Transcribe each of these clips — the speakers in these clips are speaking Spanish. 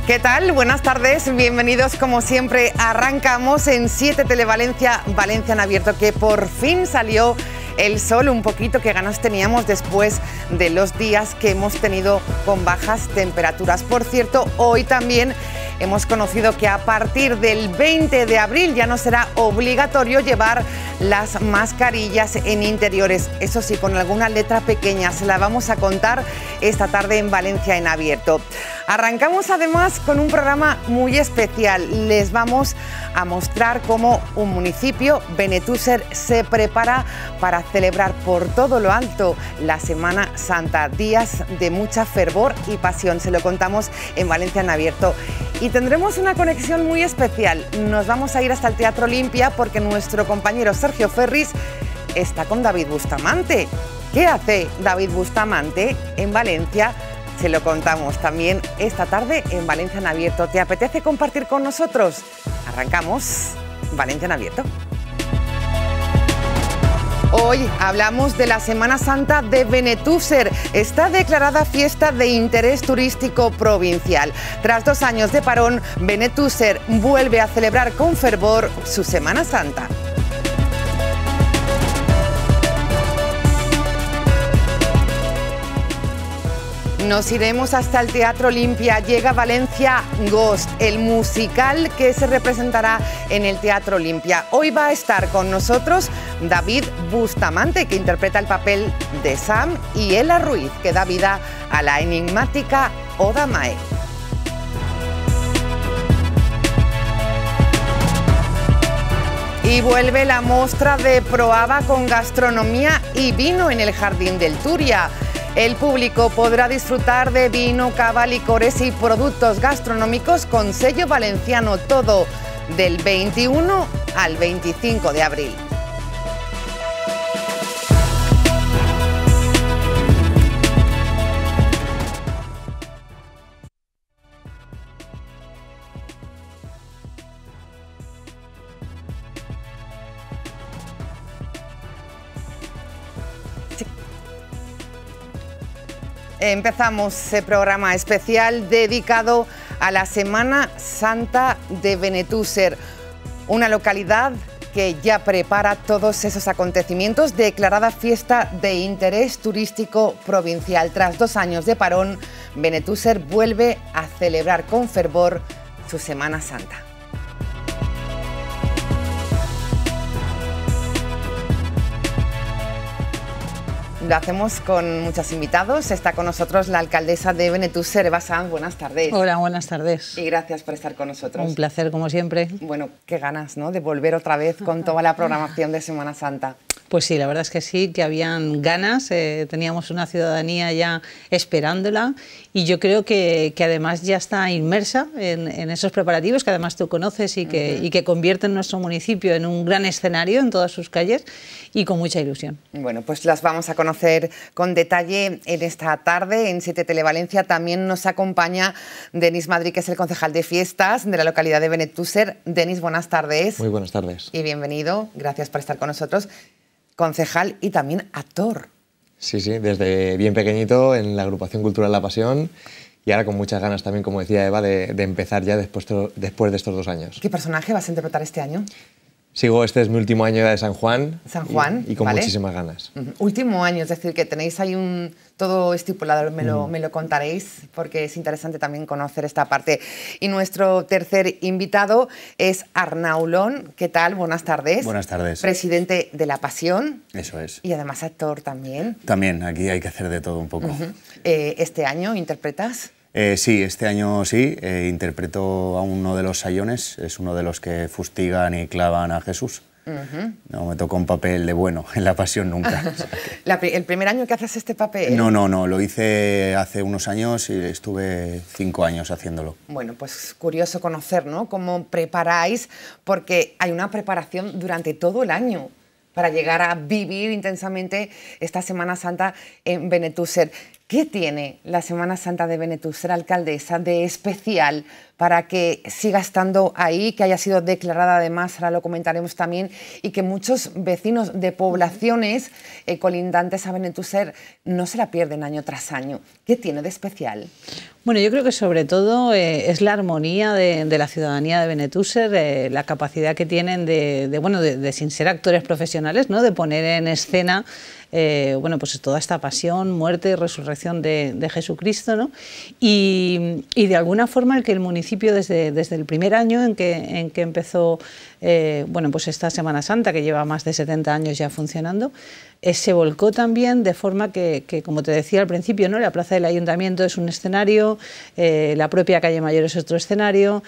¿Qué tal? Buenas tardes, bienvenidos como siempre. Arrancamos en 7 Televalencia, Valencia en abierto, que por fin salió el sol, un poquito que ganas teníamos después de los días que hemos tenido con bajas temperaturas. Por cierto, hoy también hemos conocido que a partir del 20 de abril ya no será obligatorio llevar las mascarillas en interiores. Eso sí, con alguna letra pequeña. Se la vamos a contar esta tarde en Valencia en abierto. Arrancamos además con un programa muy especial. Les vamos a mostrar cómo un municipio, Benetússer, se prepara para celebrar por todo lo alto la Semana Santa. Días de mucha fervor y pasión. Se lo contamos en Valencia en abierto. Y tendremos una conexión muy especial. Nos vamos a ir hasta el Teatro Olimpia porque nuestro compañero Sergio Ferris está con David Bustamante. ¿Qué hace David Bustamante en Valencia? Se lo contamos también esta tarde en Valencia en abierto. ¿Te apetece compartir con nosotros? Arrancamos Valencia en abierto. Hoy hablamos de la Semana Santa de Benetússer. Está declarada fiesta de interés turístico provincial. Tras 2 años de parón, Benetússer vuelve a celebrar con fervor su Semana Santa. Nos iremos hasta el Teatro Olimpia. Llega Valencia Ghost, el musical que se representará en el Teatro Olimpia. Hoy va a estar con nosotros David Bustamante, que interpreta el papel de Sam, y Ela Ruiz, que da vida a la enigmática Oda Mae. Y vuelve la mostra de Proaba con gastronomía y vino en el Jardín del Turia. El público podrá disfrutar de vino, cava, licores y productos gastronómicos con sello valenciano, todo del 21 al 25 de abril. Empezamos el programa especial dedicado a la Semana Santa de Benetússer, una localidad que ya prepara todos esos acontecimientos, declarada fiesta de interés turístico provincial. Tras 2 años de parón, Benetússer vuelve a celebrar con fervor su Semana Santa. Lo hacemos con muchos invitados. Está con nosotros la alcaldesa de Benetússer, Eva Sanz. Buenas tardes. Hola, buenas tardes. Y gracias por estar con nosotros. Un placer, como siempre. Bueno, qué ganas, ¿no?, de volver otra vez con toda la programación de Semana Santa. Pues sí, la verdad es que sí, que habían ganas, teníamos una ciudadanía ya esperándola y yo creo que además ya está inmersa en esos preparativos que además tú conoces y que convierten nuestro municipio en un gran escenario en todas sus calles y con mucha ilusión. Bueno, pues las vamos a conocer con detalle en esta tarde en 7 Televalencia. También nos acompaña Denis Madrid, que es el concejal de fiestas de la localidad de Benetússer. Denis, buenas tardes. Muy buenas tardes. Y bienvenido, gracias por estar con nosotros. Concejal y también actor. Sí, desde bien pequeñito en la agrupación cultural La Pasión y ahora con muchas ganas también, como decía Eva, de empezar ya después de estos 2 años. ¿Qué personaje vas a interpretar este año? Este es mi último año de San Juan. San Juan, y con ¿vale? Muchísimas ganas. Último año, es decir, que tenéis ahí todo estipulado, me lo contaréis, porque es interesante también conocer esta parte. Y nuestro tercer invitado es Arnau Lon. ¿Qué tal? Buenas tardes. Buenas tardes. Presidente de La Pasión. Eso es. Y además actor también. También, aquí hay que hacer de todo un poco. ¿Este año interpretas? Sí, este año sí, interpreto a uno de los sayones, es uno de los que fustigan y clavan a Jesús. No me tocó un papel de bueno en La Pasión nunca. O sea que... ¿El primer año que haces este papel? No, lo hice hace unos años y estuve 5 años haciéndolo. Bueno, pues curioso conocer, ¿no?, cómo preparáis, porque hay una preparación durante todo el año para llegar a vivir intensamente esta Semana Santa en Benetússer. ¿Qué tiene la Semana Santa de Benetússer, alcaldesa, de especial para que siga estando ahí, que haya sido declarada además, ahora lo comentaremos también, y que muchos vecinos de poblaciones colindantes a Benetússer no se la pierden año tras año? ¿Qué tiene de especial? Bueno, yo creo que sobre todo es la armonía de la ciudadanía de Benetússer, la capacidad que tienen de sin ser actores profesionales, ¿no?, de poner en escena bueno, pues toda esta pasión, muerte y resurrección de Jesucristo, ¿no? Y de alguna forma el que el municipio desde el primer año en que empezó bueno, pues esta Semana Santa, que lleva más de 70 años ya funcionando, se volcó también de forma que, como te decía al principio, ¿no?, la plaza del Ayuntamiento es un escenario, la propia calle Mayor es otro escenario,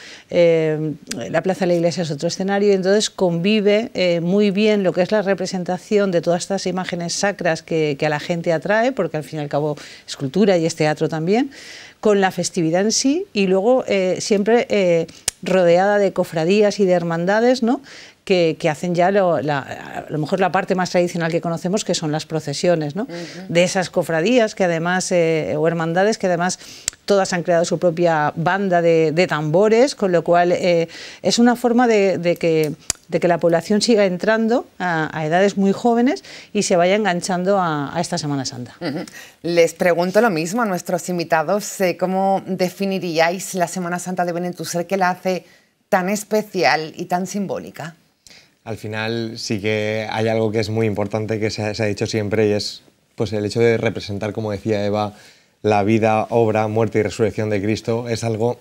la plaza de la Iglesia es otro escenario, y entonces convive muy bien lo que es la representación de todas estas imágenes sacras que a la gente atrae, porque al fin y al cabo es cultura y es teatro también, con la festividad en sí, y luego siempre rodeada de cofradías y de hermandades, ¿no?, que hacen ya a lo mejor la parte más tradicional que conocemos, que son las procesiones, ¿no? De esas cofradías que además, o hermandades que además todas han creado su propia banda de tambores, con lo cual es una forma de que la población siga entrando a edades muy jóvenes y se vaya enganchando a esta Semana Santa. Les pregunto lo mismo a nuestros invitados, ¿cómo definiríais la Semana Santa de Benetússer, que la hace tan especial y tan simbólica? Al final sí que hay algo que es muy importante, que se ha dicho siempre, y es pues el hecho de representar, como decía Eva, la vida, obra, muerte y resurrección de Cristo. Es algo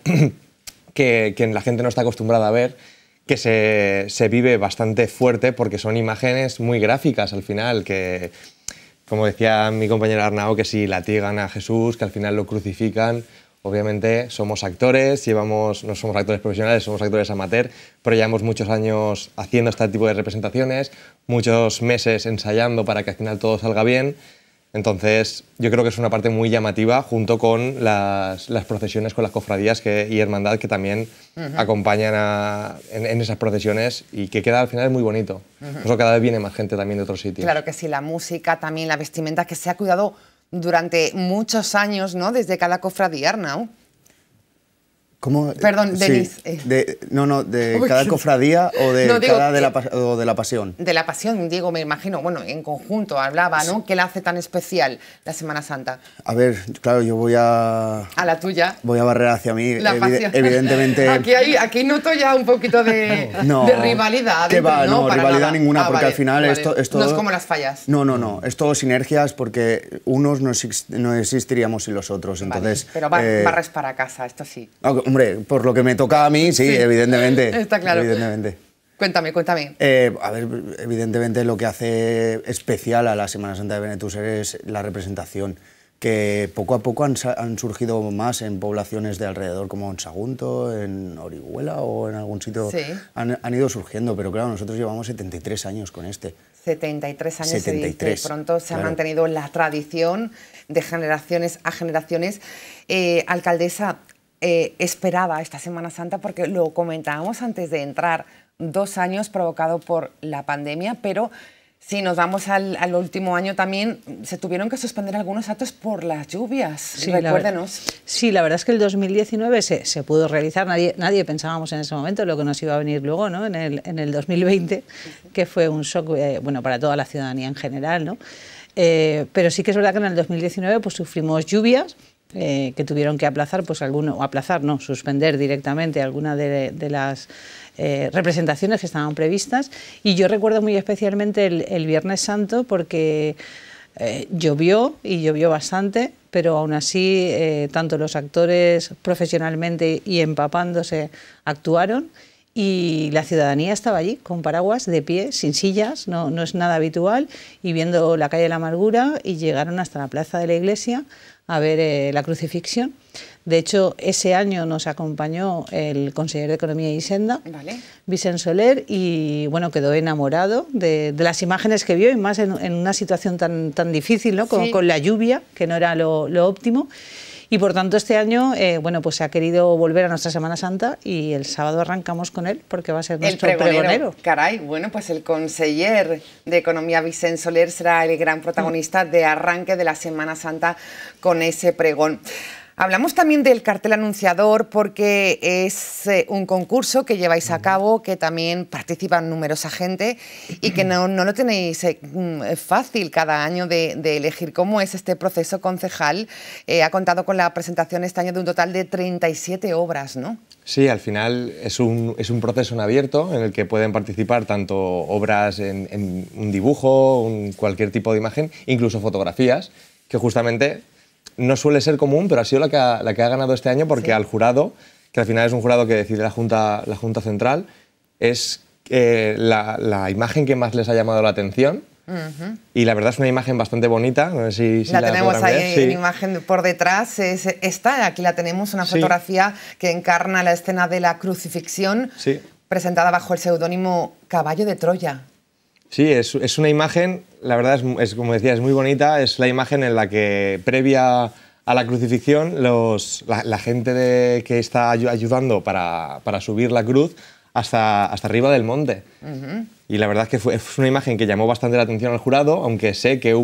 que la gente no está acostumbrada a ver, que se vive bastante fuerte, porque son imágenes muy gráficas al final, que, como decía mi compañera Arnau, que si latigan a Jesús, que al final lo crucifican. Obviamente somos actores, no somos actores profesionales, somos actores amateur, pero llevamos muchos años haciendo este tipo de representaciones, muchos meses ensayando para que al final todo salga bien. Entonces yo creo que es una parte muy llamativa, junto con las procesiones con las cofradías y hermandad que también acompañan en esas procesiones, y que queda al final muy bonito. Por eso cada vez viene más gente también de otros sitios. Claro que sí, la música, también la vestimenta, que se ha cuidado durante muchos años, ¿no?, desde cada cofradía, Arnau. ¿Cómo? Perdón, Denis. De cada cofradía o de la Pasión. De la Pasión, digo, me imagino, bueno, en conjunto hablaba, ¿no? ¿Qué la hace tan especial la Semana Santa? A ver, claro, yo voy a la tuya. Voy a barrer hacia mí, la Pasión. Evidentemente. Aquí noto ya un poquito de rivalidad. ¿Qué va? No, rivalidad nada. Ninguna, porque vale, al final esto no es como las fallas. No, es todo sinergias, porque unos no existiríamos sin los otros, entonces... Pero barres para casa, esto sí. Hombre, por lo que me toca a mí, sí, evidentemente. Está claro. Evidentemente. Cuéntame. A ver, evidentemente lo que hace especial a la Semana Santa de Benetússer es la representación, que poco a poco han surgido más en poblaciones de alrededor, como en Sagunto, en Orihuela o en algún sitio. Sí. Han ido surgiendo, pero claro, nosotros llevamos 73 años con este. 73 años, 73. Se dice. Pronto se ha mantenido la tradición de generaciones a generaciones. Alcaldesa, esperaba esta Semana Santa, porque lo comentábamos antes de entrar, 2 años provocado por la pandemia, pero si nos vamos al último año también se tuvieron que suspender algunos actos por las lluvias. Sí, recuérdenos. La verdad es que el 2019 se pudo realizar, nadie pensábamos en ese momento lo que nos iba a venir luego, ¿no?, en el 2020, que fue un shock bueno, para toda la ciudadanía en general, ¿no? Pero sí que es verdad que en el 2019 pues sufrimos lluvias, que tuvieron que aplazar, pues suspender directamente alguna de las representaciones que estaban previstas. Y yo recuerdo muy especialmente el Viernes Santo, porque llovió bastante, pero aún así tanto los actores profesionalmente y empapándose actuaron, y la ciudadanía estaba allí con paraguas, de pie, sin sillas, no es nada habitual, y viendo la calle de la Amargura, y llegaron hasta la plaza de la Iglesia a ver la crucifixión. De hecho, ese año nos acompañó el conseller de Economía y Hisenda, Vicent Soler, y bueno, quedó enamorado de las imágenes que vio, y más en una situación tan difícil, ¿no?, con la lluvia, que no era lo óptimo. Y por tanto este año bueno, pues se ha querido volver a nuestra Semana Santa y el sábado arrancamos con él porque va a ser nuestro pregonero. Caray, bueno, pues el conseller de Economía Vicent Soler será el gran protagonista de arranque de la Semana Santa con ese pregón. Hablamos también del cartel anunciador porque es un concurso que lleváis a cabo, que también participan numerosa gente y que no lo tenéis fácil cada año de elegir. ¿Cómo es este proceso, concejal? Ha contado con la presentación este año de un total de 37 obras, ¿no? Sí, al final es un proceso en abierto en el que pueden participar tanto obras en un dibujo, cualquier tipo de imagen, incluso fotografías, que justamente no suele ser común, pero ha sido la que ha ganado este año porque al jurado, que al final es un jurado que decide la Junta Central, es la imagen que más les ha llamado la atención. Y la verdad es una imagen bastante bonita. No sé si la tenemos ahí ver. en imagen por detrás. Aquí la tenemos, una fotografía que encarna la escena de la crucifixión, presentada bajo el seudónimo Caballo de Troya. Sí, es una imagen, la verdad es como decía, es muy bonita. Es la imagen en la que, previa a la crucifixión, la gente que está ayudando para subir la cruz hasta arriba del monte. Y la verdad es que fue una imagen que llamó bastante la atención al jurado, aunque sé que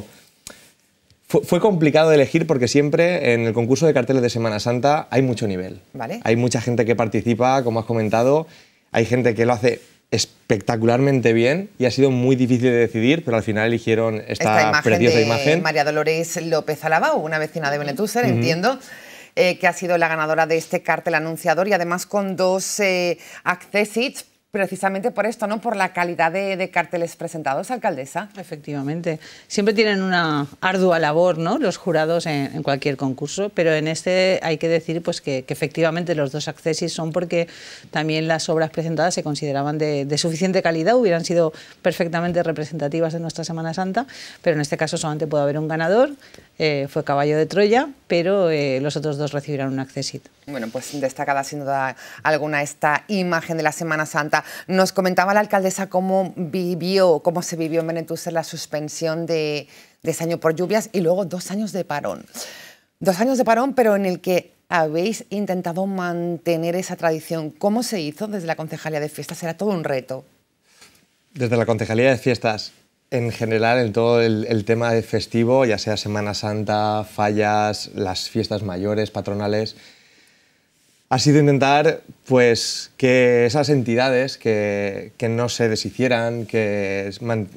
fue complicado de elegir porque siempre en el concurso de carteles de Semana Santa hay mucho nivel. ¿Vale? Hay mucha gente que participa, como has comentado, hay gente que lo hace espectacularmente bien y ha sido muy difícil de decidir, pero al final eligieron esta preciosa imagen. María Dolores López Alabau, una vecina de Benetúser, entiendo, que ha sido la ganadora de este cartel anunciador y además con 2 accessits, precisamente por esto, ¿no? Por la calidad de carteles presentados, alcaldesa. Efectivamente. Siempre tienen una ardua labor, ¿no?, los jurados en cualquier concurso, pero en este hay que decir pues, que efectivamente los 2 accessis son porque también las obras presentadas se consideraban de suficiente calidad, hubieran sido perfectamente representativas de nuestra Semana Santa, pero en este caso solamente puede haber un ganador, fue Caballo de Troya, pero los otros 2 recibirán un accessit. Bueno, pues destacada sin duda alguna esta imagen de la Semana Santa. Nos comentaba la alcaldesa cómo se vivió en Benetúser la suspensión de ese año por lluvias y luego 2 años de parón. 2 años de parón, pero en el que habéis intentado mantener esa tradición. ¿Cómo se hizo desde la Concejalía de Fiestas? Era todo un reto. Desde la Concejalía de Fiestas, en general, en todo el tema de festivo, ya sea Semana Santa, fallas, las fiestas mayores, patronales, ha sido intentar pues, que esas entidades que no se deshicieran, que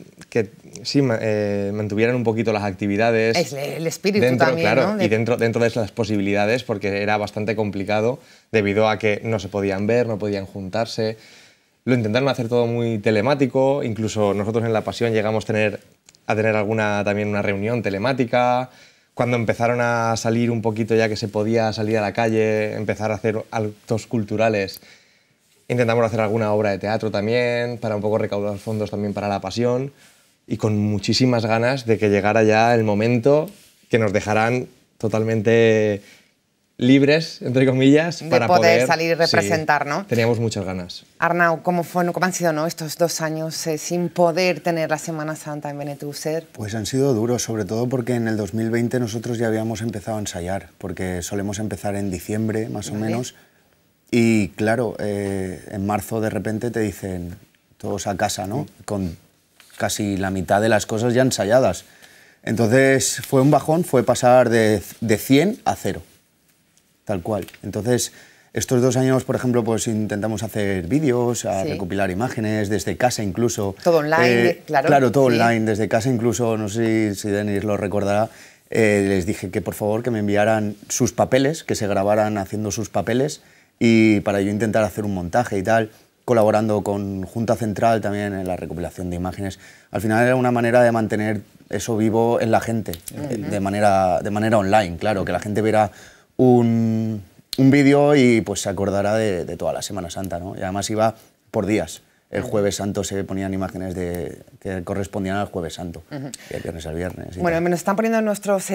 mantuvieran un poquito las actividades. Es el espíritu dentro, también, claro, ¿no? y dentro de las posibilidades, porque era bastante complicado debido a que no se podían ver, no podían juntarse. Lo intentaron hacer todo muy telemático, incluso nosotros en La Pasión llegamos a tener también una reunión telemática. Cuando empezaron a salir un poquito ya que se podía salir a la calle, empezar a hacer actos culturales, intentamos hacer alguna obra de teatro también, para un poco recaudar fondos también para La Pasión, y con muchísimas ganas de que llegara ya el momento que nos dejaran totalmente libres, entre comillas, para poder salir y representar, sí, ¿no? Teníamos muchas ganas. Arnau, ¿cómo han sido, ¿no?, estos 2 años sin poder tener la Semana Santa en Benetúser? Pues han sido duros, sobre todo porque en el 2020 nosotros ya habíamos empezado a ensayar, porque solemos empezar en diciembre, más o menos, y claro, en marzo de repente te dicen todos a casa, ¿no?, con casi la mitad de las cosas ya ensayadas. Entonces fue un bajón, fue pasar de 100 a 0. Tal cual. Entonces, estos 2 años, por ejemplo, pues intentamos hacer vídeos, recopilar imágenes, desde casa incluso. Todo online, claro. Claro, todo online, desde casa incluso, no sé si Denis lo recordará, les dije que por favor que me enviaran sus papeles, que se grabaran haciendo sus papeles y para yo intentar hacer un montaje y tal, colaborando con Junta Central también en la recopilación de imágenes. Al final era una manera de mantener eso vivo en la gente, de manera online, claro, que la gente viera un vídeo y pues se acordará de toda la Semana Santa, ¿no? Y además iba por días. El Jueves Santo se ponían imágenes que correspondían al Jueves Santo, y el viernes al viernes. Bueno, me nos están poniendo nuestros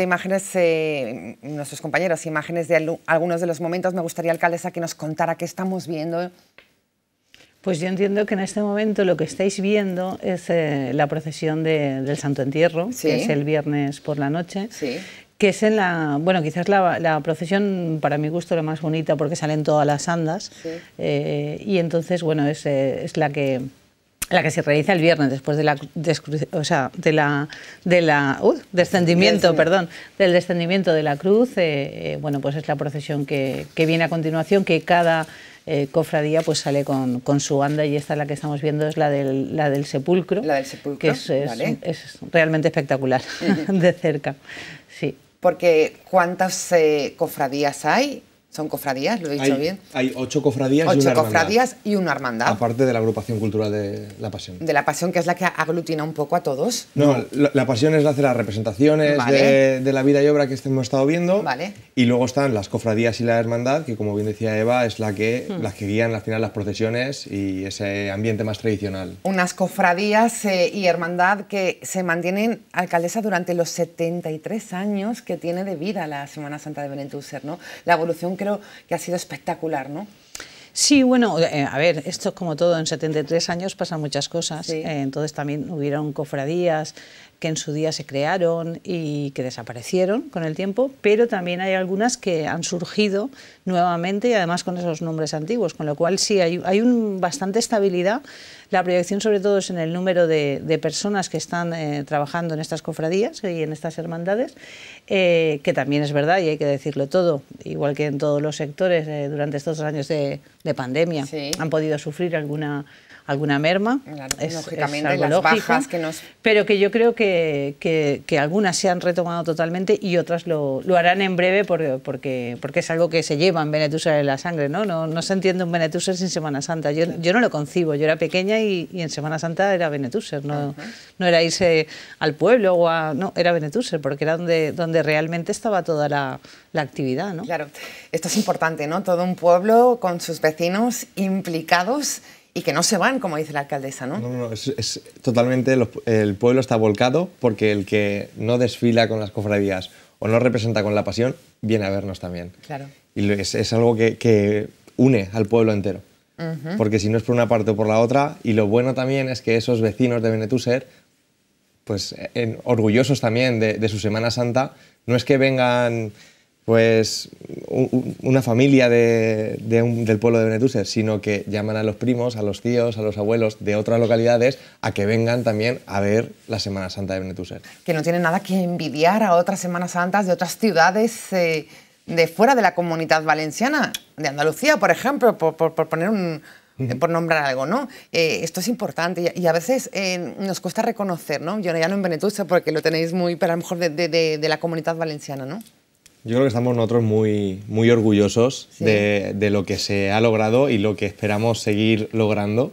compañeros imágenes de algunos de los momentos. Me gustaría, alcaldesa, que nos contara qué estamos viendo. Pues yo entiendo que en este momento lo que estáis viendo es la procesión del Santo Entierro, que es el viernes por la noche. Sí. que es en la, bueno, quizás la procesión, para mi gusto, la más bonita porque salen todas las andas, sí. Y entonces, bueno, es la que se realiza el viernes después de descendimiento, perdón, del descendimiento de la cruz. Bueno, pues es la procesión que viene a continuación, que cada cofradía pues sale con su anda, y esta, la que estamos viendo, es la del sepulcro. La del sepulcro, que vale. es realmente espectacular de cerca. Sí. Porque ¿cuántas cofradías hay? ¿Son cofradías? ¿Lo he dicho bien? Hay 8 cofradías y una hermandad. 8 cofradías y una hermandad. Aparte de la agrupación cultural de la Pasión. De la Pasión, que es la que aglutina un poco a todos. No, la Pasión es la de las representaciones, vale, de la vida y obra que hemos estado viendo. Vale. Y luego están las cofradías y la hermandad, que como bien decía Eva, es las que guían al final las procesiones y ese ambiente más tradicional. Unas cofradías y hermandad que se mantienen, alcaldesa, durante los 73 años que tiene de vida la Semana Santa de Benetúser, ¿no? La evolución creo que ha sido espectacular, ¿no? Sí, bueno, a ver, esto es como todo, en 73 años pasan muchas cosas, sí. Entonces también hubieron cofradías que en su día se crearon y que desaparecieron con el tiempo, pero también hay algunas que han surgido nuevamente y además con esos nombres antiguos, con lo cual sí, hay bastante estabilidad. La proyección sobre todo es en el número de personas que están trabajando en estas cofradías y en estas hermandades, que también es verdad, y hay que decirlo todo, igual que en todos los sectores durante estos años de pandemia, sí, han podido sufrir alguna merma, claro, lógicamente, las lógico, bajas que nos... pero que yo creo que algunas se han retomado totalmente y otras lo harán en breve porque es algo que se lleva en Benetúser en la sangre, ¿no? No se entiende un Benetúser sin Semana Santa. Yo no lo concibo, yo era pequeña y en Semana Santa era Benetúser, no era irse al pueblo no, era Benetúser, porque era donde realmente estaba toda la actividad, ¿no? Claro, esto es importante, ¿no? Todo un pueblo con sus vecinos implicados y que no se van, como dice la alcaldesa, ¿no? No, es totalmente, el pueblo está volcado, porque el que no desfila con las cofradías o no representa con la Pasión, viene a vernos también. Claro. Y es algo que une al pueblo entero, porque si no es por una parte o por la otra, y lo bueno también es que esos vecinos de Benetúser, pues orgullosos también de su Semana Santa, no es que vengan pues una familia del pueblo de Benetúser, sino que llaman a los primos, a los tíos, a los abuelos de otras localidades a que vengan también a ver la Semana Santa de Benetúser. Que no tienen nada que envidiar a otras Semanas Santas de otras ciudades de fuera de la Comunidad Valenciana, de Andalucía, por ejemplo, por poner por nombrar algo, ¿no? Esto es importante y a veces nos cuesta reconocer, ¿no? Yo ya no en Benetúser porque lo tenéis muy, pero a lo mejor de la Comunidad Valenciana, ¿no? Yo creo que estamos nosotros muy orgullosos, sí, de lo que se ha logrado y lo que esperamos seguir logrando.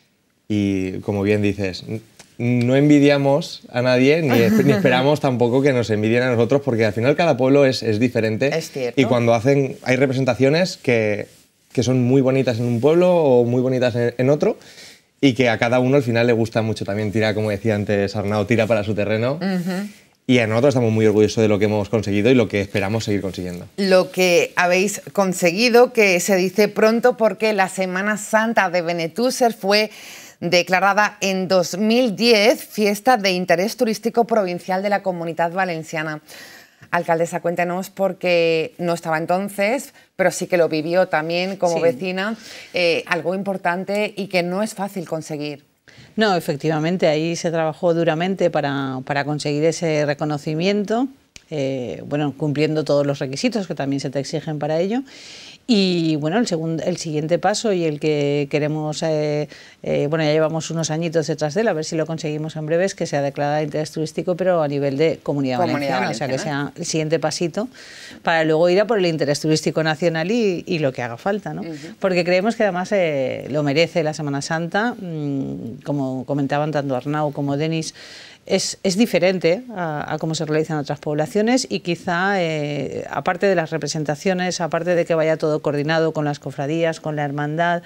Y como bien dices, no envidiamos a nadie ni esperamos tampoco que nos envidien a nosotros, porque al final cada pueblo es diferente. Es cierto. Y cuando hay representaciones que son muy bonitas en un pueblo o muy bonitas en otro, y que a cada uno al final le gusta mucho también tirar, como decía antes Arnau, tira para su terreno. Y a nosotros estamos muy orgullosos de lo que hemos conseguido y lo que esperamos seguir consiguiendo. Lo que habéis conseguido, que se dice pronto, porque la Semana Santa de Benetúser fue declarada en 2010 fiesta de interés turístico provincial de la Comunidad Valenciana. Alcaldesa, cuéntenos, porque no estaba entonces, pero sí que lo vivió también como vecina, algo importante y que no es fácil conseguir. No, efectivamente, ahí se trabajó duramente para conseguir ese reconocimiento, bueno, cumpliendo todos los requisitos que también se te exigen para ello. Y bueno, el siguiente paso y el que queremos, bueno, ya llevamos unos añitos detrás de él, a ver si lo conseguimos en breve, es que sea declarada de interés turístico, pero a nivel de Comunidad Valenciana, o sea, que sea el siguiente pasito, para luego ir a por el interés turístico nacional y lo que haga falta, ¿no? Porque creemos que además lo merece la Semana Santa, como comentaban tanto Arnau como Denis. Es diferente a cómo se realizan otras poblaciones y quizá, aparte de las representaciones, aparte de que vaya todo coordinado con las cofradías, con la hermandad,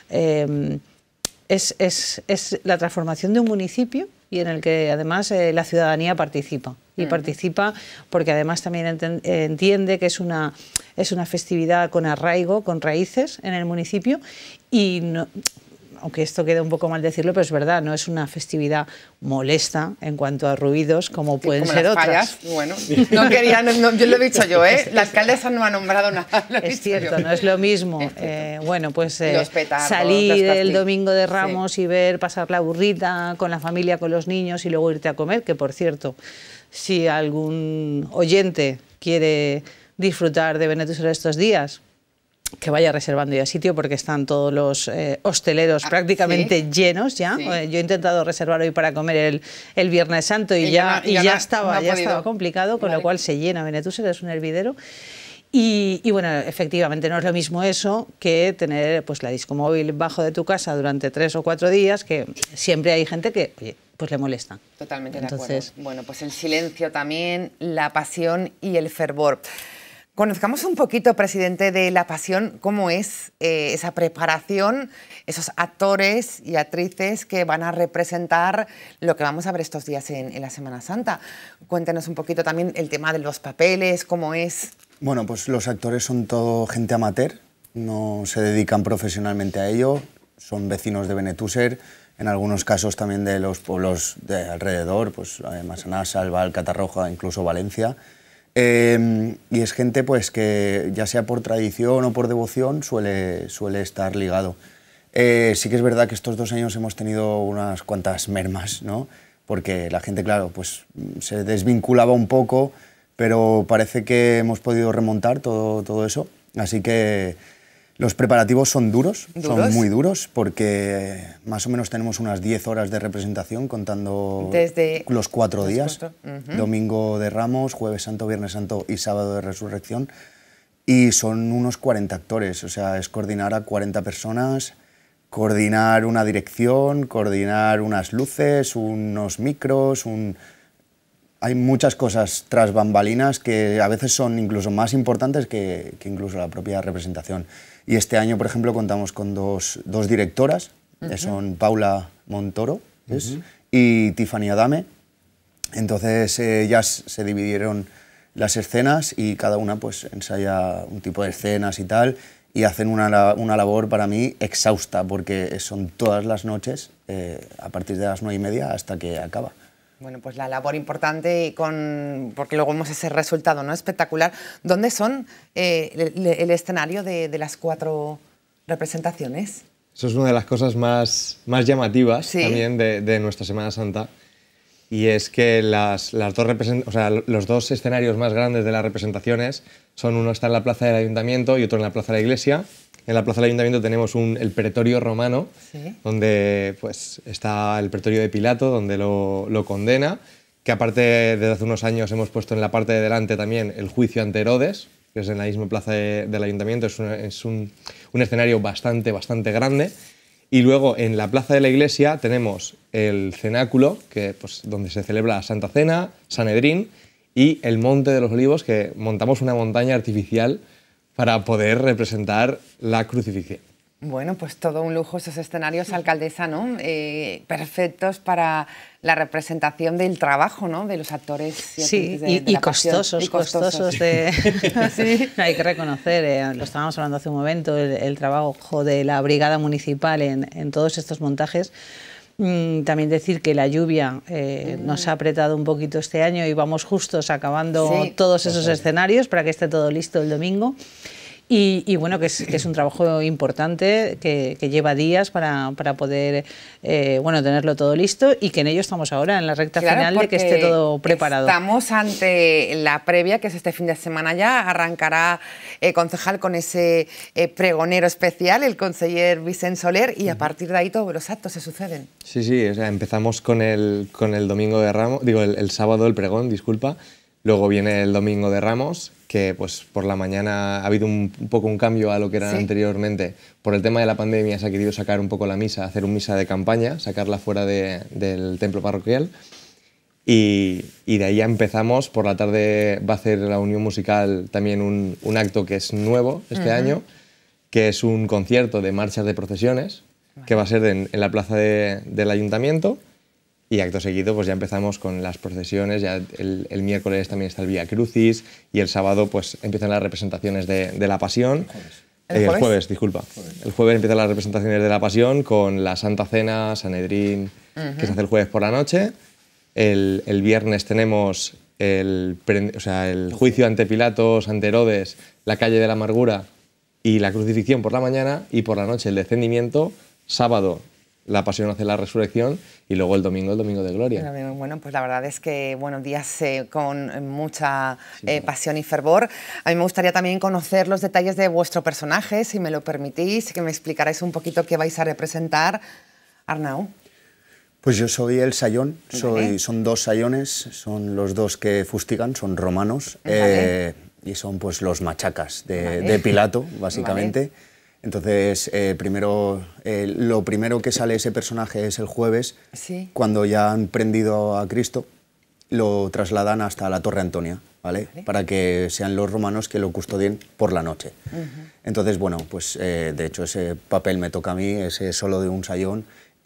es la transformación de un municipio y en el que además la ciudadanía participa. Y participa porque además también entiende que es una festividad con arraigo, con raíces en el municipio y no... aunque esto quede un poco mal decirlo, pero es verdad, no es una festividad molesta en cuanto a ruidos como pueden como ser las otras. fallas, bueno, no quería, yo lo he dicho yo, la alcaldesa no ha nombrado nada. Es cierto, no es lo mismo. Bueno, pues los petardos, salir los el domingo de Ramos sí. y ver pasar la burrita con la familia, con los niños y luego irte a comer, que por cierto, si algún oyente quiere disfrutar de Benetúser estos días, que vaya reservando ya sitio porque están todos los hosteleros prácticamente ¿sí? llenos ya. Sí. Yo he intentado reservar hoy para comer el Viernes Santo y ya estaba complicado, con lo cual se llena Benetúser, es un hervidero. Y bueno, efectivamente no es lo mismo eso que tener pues la disco móvil bajo de tu casa durante 3 o 4 días, que siempre hay gente que, oye, pues le molesta. Totalmente de acuerdo. Bueno, pues el silencio también, la pasión y el fervor. Conozcamos un poquito, presidente, de La Pasión, cómo es esa preparación, esos actores y actrices que van a representar lo que vamos a ver estos días en la Semana Santa. Cuéntenos un poquito también el tema de los papeles, cómo es. Bueno, pues los actores son todo gente amateur, no se dedican profesionalmente a ello, son vecinos de Benetúser, en algunos casos también de los pueblos de alrededor, pues Massanassa, Albal, Catarroja, incluso Valencia. Y es gente pues que ya sea por tradición o por devoción suele estar ligado. Sí que es verdad que estos 2 años hemos tenido unas cuantas mermas, ¿no? Porque la gente, claro, pues se desvinculaba un poco, pero parece que hemos podido remontar todo eso. Así que los preparativos son duros, son muy duros, porque más o menos tenemos unas 10 horas de representación contando desde los 4 días, domingo de Ramos, Jueves Santo, Viernes Santo y Sábado de Resurrección, y son unos 40 actores, o sea, es coordinar a 40 personas, coordinar una dirección, coordinar unas luces, unos micros, hay muchas cosas tras bambalinas que a veces son incluso más importantes que incluso la propia representación. Y este año, por ejemplo, contamos con dos directoras, que son Paula Montoro y Tiffany Adame. Entonces ellas se dividieron las escenas y cada una pues ensaya un tipo de escenas y tal, y hacen una labor para mí exhausta, porque son todas las noches, a partir de las 9:30 hasta que acaba. Bueno, pues la labor importante, porque luego vemos ese resultado, ¿no? Espectacular. ¿Dónde son el escenario de las 4 representaciones? Eso es una de las cosas más llamativas también de nuestra Semana Santa, y es que los 2 escenarios más grandes de las representaciones son, uno está en la plaza del Ayuntamiento y otro en la plaza de la Iglesia. En la plaza del Ayuntamiento tenemos el pretorio romano, donde pues, está el pretorio de Pilato, donde lo condena, que aparte desde hace unos años hemos puesto en la parte de delante también el juicio ante Herodes, que es en la misma plaza del Ayuntamiento, es un escenario bastante grande. Y luego en la plaza de la Iglesia tenemos el cenáculo, que, pues, donde se celebra la Santa Cena, Sanedrín, y el Monte de los Olivos, que montamos una montaña artificial para poder representar la crucifixión. Bueno, pues todo un lujo esos escenarios, alcaldesa, ¿no? Perfectos para la representación del trabajo, ¿no? De los actores y costosos. Sí. Hay que reconocer, lo estábamos hablando hace un momento, el trabajo de la brigada municipal en todos estos montajes. También decir que la lluvia nos ha apretado un poquito este año y vamos justos acabando todos esos escenarios para que esté todo listo el domingo. Y bueno, que es un trabajo importante que lleva días para poder tenerlo todo listo, y que en ello estamos ahora, en la recta final de que esté todo preparado. Estamos ante la previa, que es este fin de semana ya. Arrancará concejal con ese pregonero especial, el conseller Vicent Soler, y a partir de ahí todos los actos se suceden. Sí, o sea, empezamos con el domingo de Ramos, el sábado el pregón, disculpa. Luego viene el domingo de Ramos, que pues por la mañana ha habido un poco un cambio a lo que era anteriormente. Por el tema de la pandemia se ha querido sacar un poco la misa, hacer un misa de campaña, sacarla fuera del templo parroquial. Y de ahí ya empezamos. Por la tarde va a hacer la Unión Musical también un acto que es nuevo este año, que es un concierto de marchas de procesiones, que va a ser en la plaza del Ayuntamiento. Y acto seguido pues ya empezamos con las procesiones, ya el miércoles también está el Vía Crucis, y el sábado pues empiezan las representaciones de la Pasión, ¿El jueves? Disculpa. El jueves empiezan las representaciones de la Pasión con la Santa Cena, Sanedrín, que se hace el jueves por la noche. El viernes tenemos el juicio ante Pilatos, ante Herodes, la calle de la amargura y la crucifixión por la mañana, y por la noche el descendimiento, sábado la Pasión hace la resurrección y luego el domingo de gloria. Bueno, pues la verdad es que días con mucha pasión y fervor. A mí me gustaría también conocer los detalles de vuestro personaje, si me lo permitís, que me explicarais un poquito qué vais a representar. Arnau. Pues yo soy el sayón, Vale. son dos sayones, son los dos que fustigan, son romanos, Vale. y son pues los machacas Vale. de Pilato, básicamente. Vale. Entonces, lo primero que sale ese personaje es el jueves, Sí. cuando ya han prendido a Cristo, lo trasladan hasta la Torre Antonia, ¿vale? Vale. Para que sean los romanos que lo custodien por la noche. Entonces, bueno, pues de hecho ese papel me toca a mí, ese solo de un sayón.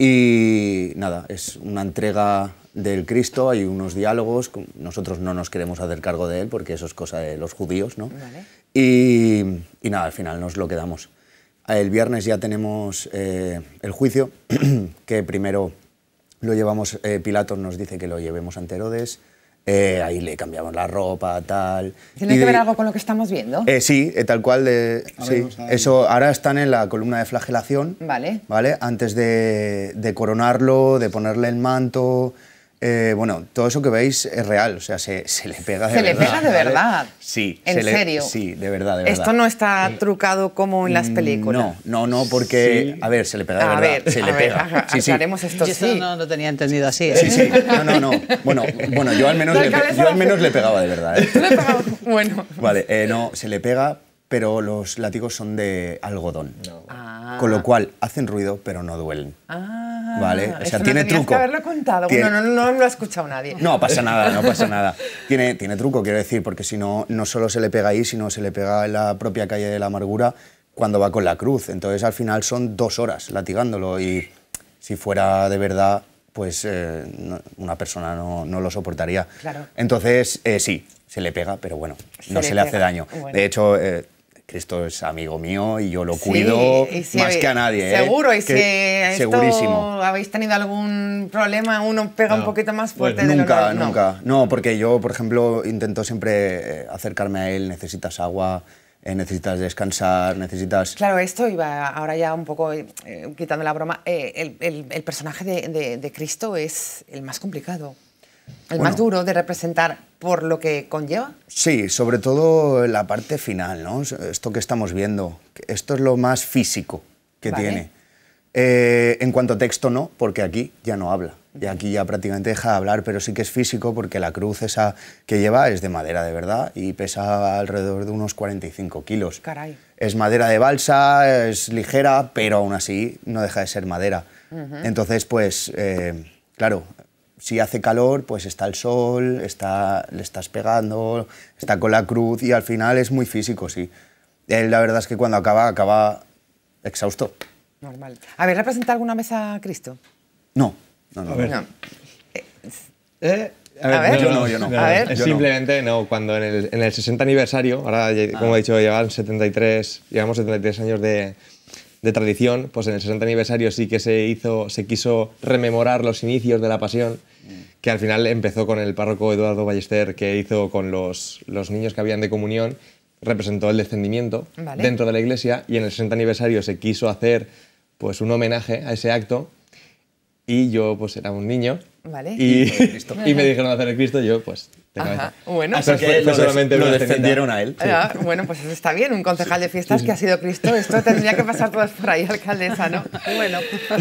Y nada, es una entrega del Cristo, hay unos diálogos, nosotros no nos queremos hacer cargo de él porque eso es cosa de los judíos, ¿no? Vale. Y nada, al final nos lo quedamos. El viernes ya tenemos el juicio, que primero lo llevamos, Pilatos nos dice que lo llevemos ante Herodes, ahí le cambiamos la ropa, tal. ¿Tiene que ver algo con lo que estamos viendo? Sí, tal cual. Sí. Eso, ahora están en la columna de flagelación, Vale. ¿vale? Antes de coronarlo, de ponerle el manto. Bueno, todo eso que veis es real, o sea, se le pega de verdad. ¿Se le pega de ¿vale? verdad? Sí. ¿En serio? Sí, de verdad, de verdad. Esto no está trucado como en las películas. No, porque, Sí. a ver, se le pega de A verdad. ver, se le pega. Sí, sí. aclaremos esto. Yo esto Sí. no lo tenía entendido así. Sí, sí. No. Bueno, yo al menos, le pegaba de verdad, ¿eh? ¿Tú le pegabas? Bueno. Vale, no, se le pega, pero los látigos son de algodón. Ah. Con lo cual hacen ruido, pero no duelen. Ah, Vale, o sea, eso no tiene tenías truco. que haberlo contado. Tiene- Bueno, no lo ha escuchado nadie. No pasa nada, no pasa nada. Tiene truco, quiero decir, porque si no, no solo se le pega ahí, sino se le pega en la propia calle de la amargura cuando va con la cruz. Entonces, al final son 2 horas latigándolo y si fuera de verdad, pues una persona no lo soportaría. Claro. Entonces, sí, se le pega, pero bueno, no le se le hace pega. daño. Bueno. De hecho, Cristo es amigo mío y yo lo Sí, cuido y si más que a nadie. Seguro, y si Que- esto segurísimo. habéis tenido algún problema, uno pega un poquito más fuerte Bueno, de lo Nunca, normal. nunca. No, porque yo, por ejemplo, intento siempre acercarme a él. Necesitas agua, necesitas descansar, necesitas... Claro, esto iba ahora ya un poco quitando la broma. El personaje de Cristo es el más complicado, el más duro de representar por lo que conlleva. Sí, sobre todo la parte final, ¿no? Esto que estamos viendo. Esto es lo más físico que Vale. tiene. En cuanto a texto, no, porque aquí ya no habla. Y aquí ya prácticamente deja de hablar, pero sí que es físico porque la cruz esa que lleva es de madera de verdad y pesa alrededor de unos 45 kilos. Caray. Es madera de balsa, es ligera, pero aún así no deja de ser madera. Entonces, pues, claro, si hace calor, pues está el sol, le estás pegando, está con la cruz y al final es muy físico, sí. Él, la verdad es que cuando acaba exhausto. Normal. ¿Habéis representado alguna vez a Cristo? No. A ver. No. A ver, Yo no. A ver. Es Yo no. simplemente, no, cuando en el 60 aniversario, ahora, como he dicho, llevamos 73 años de tradición, pues en el 60 aniversario sí que se quiso rememorar los inicios de la Pasión, que al final empezó con el párroco Eduardo Ballester, que hizo con los niños que habían de comunión, representó el descendimiento Vale. dentro de la iglesia, y en el 60 aniversario se quiso hacer pues un homenaje a ese acto, y yo pues era un niño, Vale. y me dijeron hacer el Cristo, y yo pues de Ajá. cabeza. Bueno, Así pues que fue solamente lo una cenita. defendieron a él. Bueno, pues eso está bien, un concejal de fiestas que ha sido Cristo. Esto tendría que pasar todas por ahí, alcaldesa, ¿no? Bueno.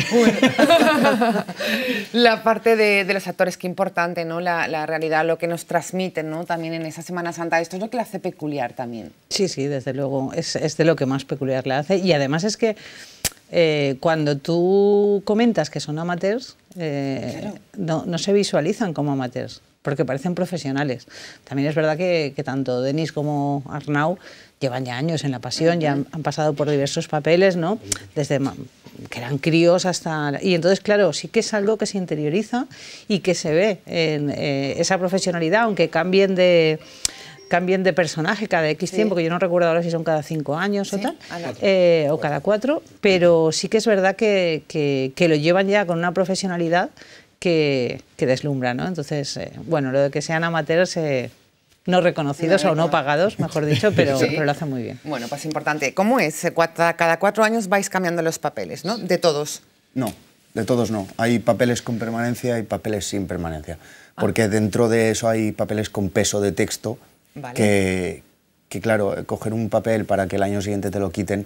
La parte de los actores, qué importante, ¿no? La realidad, lo que nos transmiten, ¿no? También en esa Semana Santa. Esto es lo que le hace peculiar también. Sí, desde luego, es de lo que más peculiar le hace. Y además es que cuando tú comentas que son amateurs, no se visualizan como amateurs, porque parecen profesionales. También es verdad que tanto Denis como Arnau llevan ya años en la Pasión, ya han pasado por diversos papeles, ¿no? Desde que eran críos hasta... Y entonces, claro, sí que es algo que se interioriza y que se ve en esa profesionalidad, aunque cambien de cambien de personaje cada X tiempo, que yo no recuerdo ahora si son cada 5 años o tal, o cada 4, pero sí que es verdad que lo llevan ya con una profesionalidad que deslumbra, ¿no? Entonces, bueno, lo de que sean amateurs... no reconocidos o no pagados, mejor dicho, pero lo hacen muy bien. Bueno, pues importante. ¿Cómo es? Cada 4 años vais cambiando los papeles, ¿no? De todos. No, de todos no. Hay papeles con permanencia y papeles sin permanencia. Porque dentro de eso hay papeles con peso de texto, que claro, coger un papel para que el año siguiente te lo quiten,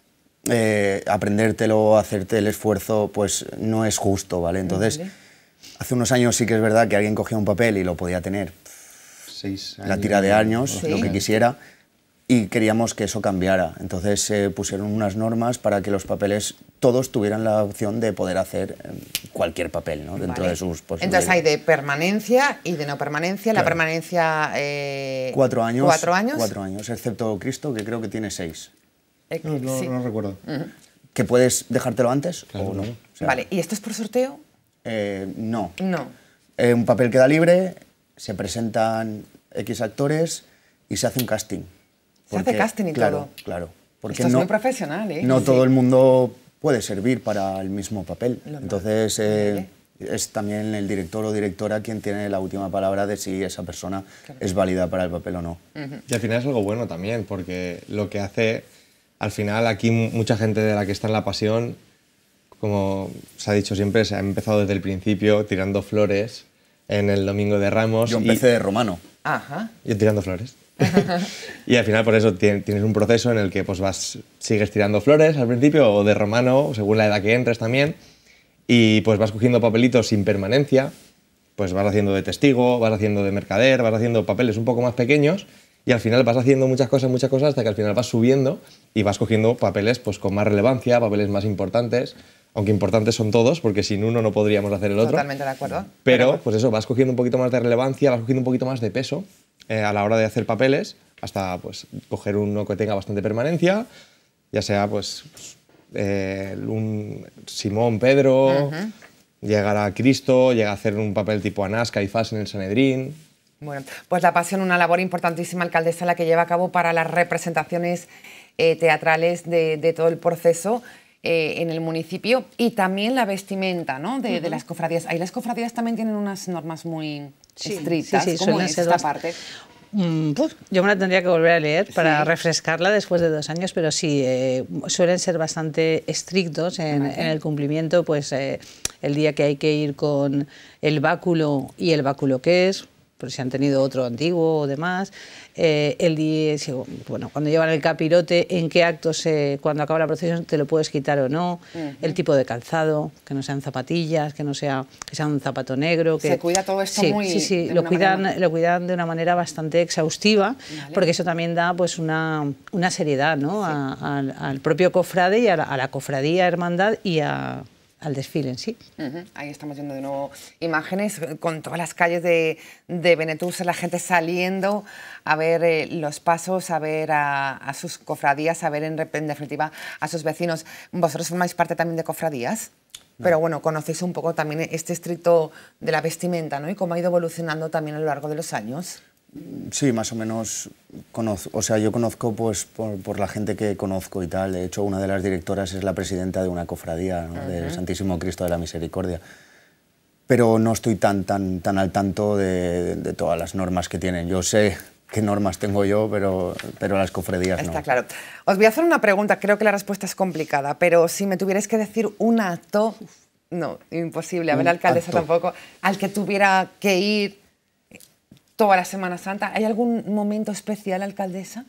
aprendértelo, hacerte el esfuerzo, pues no es justo, ¿vale? Entonces, hace unos años sí que es verdad que alguien cogía un papel y lo podía tener 6 años, la tira de años, lo que quisiera, y queríamos que eso cambiara. Entonces se pusieron unas normas para que los papeles todos tuvieran la opción de poder hacer cualquier papel, ¿no? Dentro de sus posibilidades. Entonces hay de permanencia y de no permanencia. Claro. La permanencia... 4 años. 4 años. 4 años, excepto Cristo, que creo que tiene 6. No recuerdo. ¿Que puedes dejártelo antes o no? O sea, vale, ¿y esto es por sorteo? No. No. Un papel queda libre, se presentan X actores y se hace un casting. Se hace casting y todo. Claro. Porque esto es muy profesional, ¿eh? No todo el mundo puede servir para el mismo papel. Entonces es también el director o directora quien tiene la última palabra de si esa persona es válida para el papel o no. Y al final es algo bueno también, porque lo que hace, al final aquí mucha gente de la que está en la pasión, como se ha dicho siempre, se ha empezado desde el principio tirando flores en el Domingo de Ramos. Yo empecé de romano. Ajá. Yo tirando flores. Y al final por eso tienes un proceso en el que pues sigues tirando flores al principio, o de romano, según la edad que entres también, y pues vas cogiendo papelitos sin permanencia, pues vas haciendo de testigo, vas haciendo de mercader, vas haciendo papeles un poco más pequeños, y al final vas haciendo muchas cosas, hasta que al final vas subiendo y vas cogiendo papeles pues con más relevancia, papeles más importantes, aunque importantes son todos, porque sin uno no podríamos hacer el otro. Totalmente de acuerdo. Pero pues eso, vas cogiendo un poquito más de relevancia, vas cogiendo un poquito más de peso a la hora de hacer papeles, hasta pues coger uno que tenga bastante permanencia, ya sea pues un Simón, Pedro, llegar a Cristo, llega a hacer un papel tipo Anás, Caifás en el Sanedrín. Bueno, pues la pasión, una labor importantísima, alcaldesa, la que lleva a cabo para las representaciones teatrales de todo el proceso en el municipio, y también la vestimenta, ¿no? de las cofradías. Ahí las cofradías también tienen unas normas muy estrictas. Sí, ¿Cómo es esta parte? Yo me la tendría que volver a leer para refrescarla después de 2 años, pero sí, suelen ser bastante estrictos en el cumplimiento, pues el día que hay que ir con el báculo y el báculo que es, por si han tenido otro antiguo o demás, el día, bueno, cuando llevan el capirote, en qué actos, cuando acaba la procesión, te lo puedes quitar o no, el tipo de calzado, que no sean zapatillas, que sea un zapato negro. Se cuida todo esto muy... Sí, lo cuidan de una manera bastante exhaustiva, porque eso también da pues una seriedad, ¿no? Al propio cofrade y a la cofradía, hermandad y al desfile en sí. Ahí estamos viendo de nuevo imágenes con todas las calles de Benetús, la gente saliendo a ver los pasos, a ver a sus cofradías, a ver en definitiva a sus vecinos. ¿Vosotros formáis parte también de cofradías? No. Pero bueno, conocéis un poco también este estricto de la vestimenta, ¿no? Y cómo ha ido evolucionando también a lo largo de los años. Sí, más o menos conozco, o sea, yo conozco pues por la gente que conozco y tal. De hecho, una de las directoras es la presidenta de una cofradía, ¿no? Del Santísimo Cristo de la Misericordia. Pero no estoy tan al tanto de todas las normas que tienen. Yo sé qué normas tengo yo, pero las cofradías no. Está claro. Os voy a hacer una pregunta, creo que la respuesta es complicada, pero si me tuvierais que decir un acto, no, imposible, a ver, la alcaldesa tampoco, al que tuviera que ir toda la Semana Santa. ¿Hay algún momento especial, alcaldesa?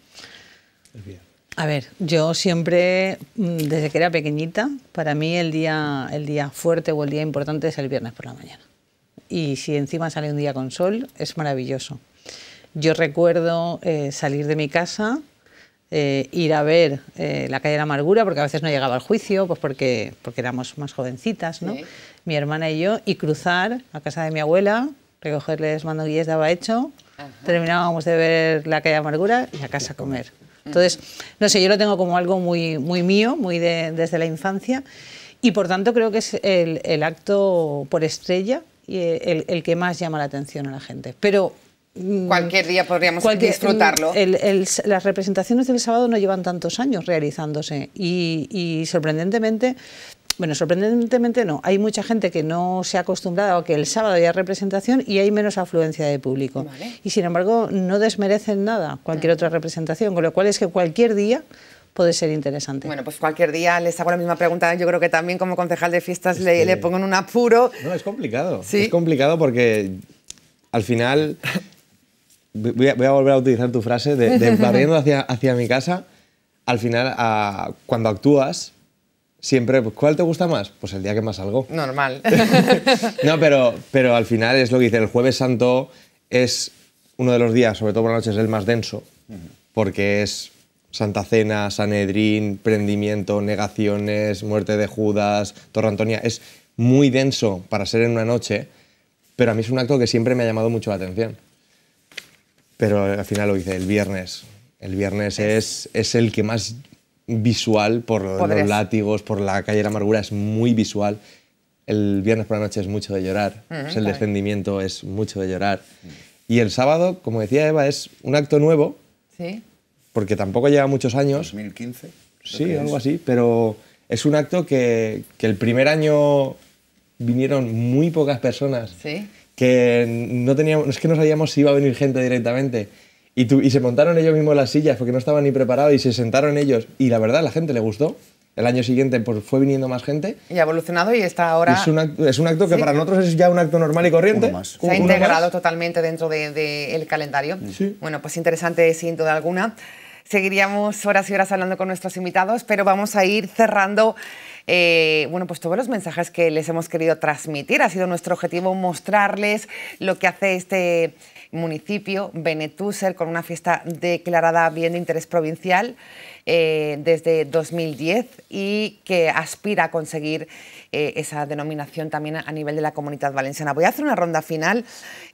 A ver, yo siempre, desde que era pequeñita, para mí el día fuerte o el día importante es el viernes por la mañana. Y si encima sale un día con sol, es maravilloso. Yo recuerdo salir de mi casa, ir a ver la calle de la Amargura, porque a veces no llegaba al juicio, pues porque éramos más jovencitas, ¿no? Sí. Mi hermana y yo, y cruzar a casa de mi abuela, recogerles mandoguillas de abahecho, terminábamos de ver la calle de Amargura y a casa a comer. Entonces, no sé, yo lo tengo como algo muy mío, desde la infancia, y por tanto creo que es el acto por estrella y el que más llama la atención a la gente. Pero Cualquier día podríamos disfrutarlo. Las representaciones del sábado no llevan tantos años realizándose y sorprendentemente... Bueno, sorprendentemente no. Hay mucha gente que no se ha acostumbrado a que el sábado haya representación y hay menos afluencia de público. Vale. Y sin embargo, no desmerecen nada cualquier otra representación, con lo cual es que cualquier día puede ser interesante. Bueno, pues cualquier día les hago la misma pregunta. Yo creo que también como concejal de fiestas le pongo en un apuro. No, es complicado. ¿Sí? Es complicado porque al final... Voy a volver a utilizar tu frase de barriendo hacia mi casa. Al final, cuando actúas... Siempre, pues, ¿cuál te gusta más? Pues el día que más salgo. Normal. No, pero al final es lo que dice, el Jueves Santo es uno de los días, sobre todo por la noche, es el más denso, porque es Santa Cena, Sanedrín, prendimiento, negaciones, muerte de Judas, Torre Antonia. Es muy denso para ser en una noche, pero a mí es un acto que siempre me ha llamado mucho la atención. Pero al final lo dice, el viernes. El viernes es el que más... visual por los látigos, por la calle de la amargura, es muy visual. El viernes por la noche es mucho de llorar, el descendimiento es mucho de llorar. Y el sábado, como decía Eva, es un acto nuevo, ¿sí? Porque tampoco lleva muchos años. 2015. Sí, algo así, pero es un acto que el primer año vinieron muy pocas personas, ¿sí? Que no teníamos, es que no sabíamos si iba a venir gente directamente. Y se montaron ellos mismos las sillas porque no estaban ni preparados y se sentaron ellos. Y la verdad, a la gente le gustó. El año siguiente pues, fue viniendo más gente. Y ha evolucionado y está ahora... Es un acto que para nosotros es ya un acto normal y corriente. Uno más. Se ha integrado totalmente dentro del calendario. Sí. Bueno, pues interesante sin duda alguna. Seguiríamos horas y horas hablando con nuestros invitados, pero vamos a ir cerrando bueno, pues todos los mensajes que les hemos querido transmitir. Ha sido nuestro objetivo mostrarles lo que hace este municipio, Benetússer, con una fiesta declarada bien de interés provincial desde 2010 y que aspira a conseguir esa denominación también a nivel de la Comunidad Valenciana. Voy a hacer una ronda final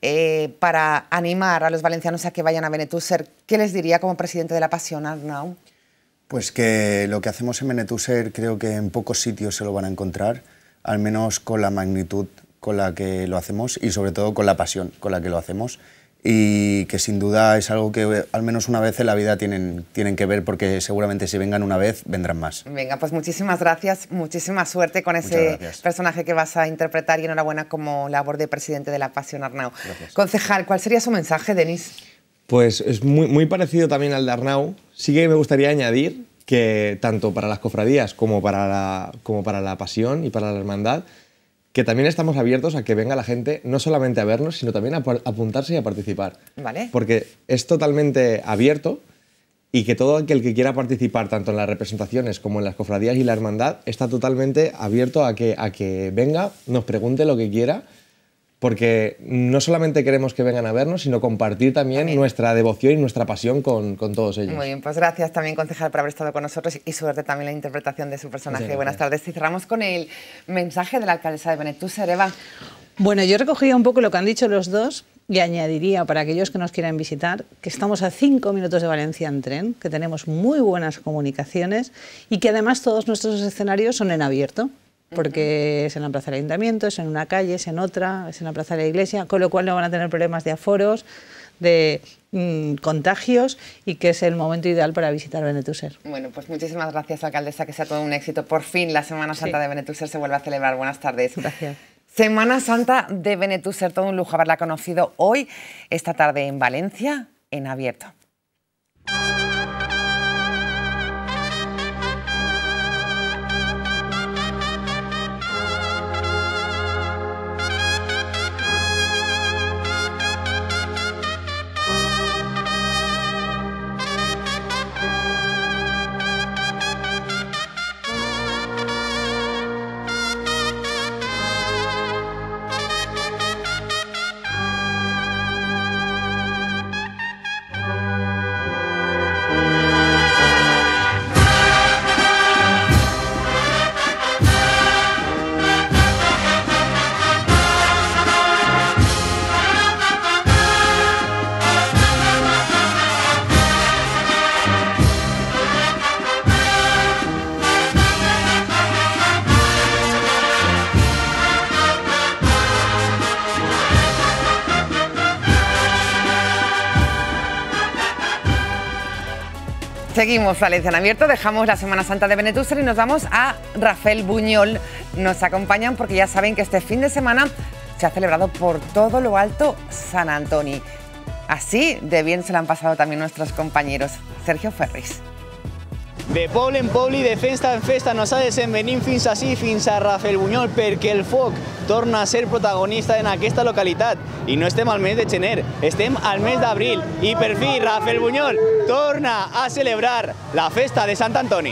para animar a los valencianos a que vayan a Benetússer. ¿Qué les diría como presidente de la Pasión, Arnau? Pues que lo que hacemos en Benetússer creo que en pocos sitios se lo van a encontrar, al menos con la magnitud con la que lo hacemos y sobre todo con la pasión con la que lo hacemos. Y que sin duda es algo que al menos una vez en la vida tienen que ver, porque seguramente si vengan una vez, vendrán más. Venga, pues muchísimas gracias, muchísima suerte con ese personaje que vas a interpretar y enhorabuena como labor de presidente de la Pasión, Arnau. Gracias. Concejal, ¿cuál sería su mensaje, Denis? Pues es muy parecido también al de Arnau. Sí que me gustaría añadir que tanto para las cofradías como para la Pasión y para la Hermandad, que también estamos abiertos a que venga la gente no solamente a vernos, sino también a apuntarse y a participar. Vale. Porque es totalmente abierto y que todo aquel que quiera participar, tanto en las representaciones como en las cofradías y la hermandad, está totalmente abierto a que venga, nos pregunte lo que quiera, porque no solamente queremos que vengan a vernos, sino compartir también nuestra devoción y nuestra pasión con todos ellos. Muy bien, pues gracias también, concejal, por haber estado con nosotros y suerte también en la interpretación de su personaje. Buenas tardes. Y cerramos con el mensaje de la alcaldesa de Benetússer, Eva. Bueno, yo recogería un poco lo que han dicho los dos y añadiría para aquellos que nos quieran visitar que estamos a 5 minutos de Valencia en tren, que tenemos muy buenas comunicaciones y que además todos nuestros escenarios son en abierto, porque es en la plaza del ayuntamiento, es en una calle, es en otra, es en la plaza de la iglesia, con lo cual no van a tener problemas de aforos, de contagios y que es el momento ideal para visitar Benetússer. Bueno, pues muchísimas gracias, alcaldesa, que sea todo un éxito. Por fin la Semana Santa de Benetússer se vuelve a celebrar. Buenas tardes. Gracias. Semana Santa de Benetússer, todo un lujo haberla conocido hoy, esta tarde en Valencia, en abierto. Seguimos Valencia en abierto, dejamos la Semana Santa de Benetúser y nos vamos a Rafael Buñol. Nos acompañan porque ya saben que este fin de semana se ha celebrado por todo lo alto Sant Antoni. Así de bien se lo han pasado también nuestros compañeros. Sergio Ferris. De poble en poble i de festa en festa nosaltres en venim fins ací, fins a Rafael Buñol, perquè el foc torna a ser protagonista en aquesta localitat. I no estem al mes de gener, estem al mes d'abril. I per fi Rafael Buñol torna a celebrar la festa de Sant Antoni.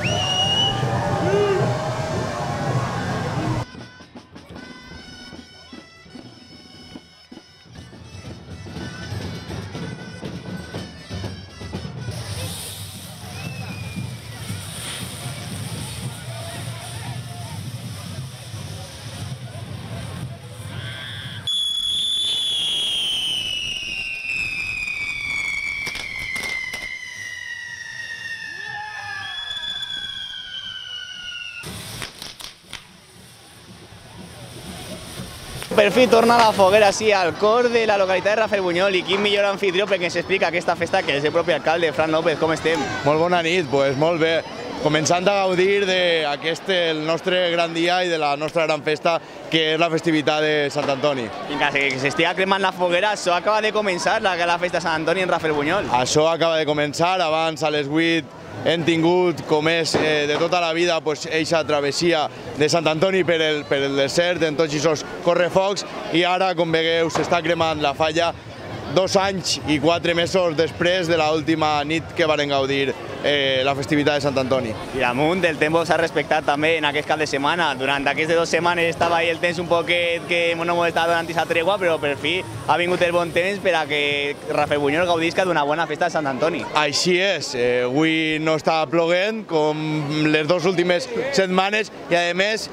Per fi torna la foguera, sí, al cor de la localitat de Rafael Buñol, i quin millor anfitrió perquè ens explica aquesta festa, que és el propi alcalde, Fran López. Com estem? Molt bona nit, doncs molt bé. Començant a gaudir d'aquest, el nostre gran dia i de la nostra gran festa, que és la festivitat de Sant Antoni. Vinga, que s'estigui cremant la foguera, això acaba de començar, la festa de Sant Antoni en Rafael Buñol. Això acaba de començar, abans a les 8 hem tingut, com és de tota la vida, eixa travessia de Sant Antoni per el desert, en tots aquests correfocs, i ara, com veieu, s'està cremant la falla 2 anys i 4 mesos després de l'última nit que varen gaudir la festivitat de Sant Antoni. I damunt el temps s'ha respectat també en aquest cap de setmana. Durant aquestes 2 setmanes estava ahí el temps un poquet que no m'ho estava donant aquesta tregua, però per fi ha vingut el bon temps per a que Rafael Buñol gaudisca d'una bona festa de Sant Antoni. Així és, avui no està ploguent com les 2 últimes setmanes i a més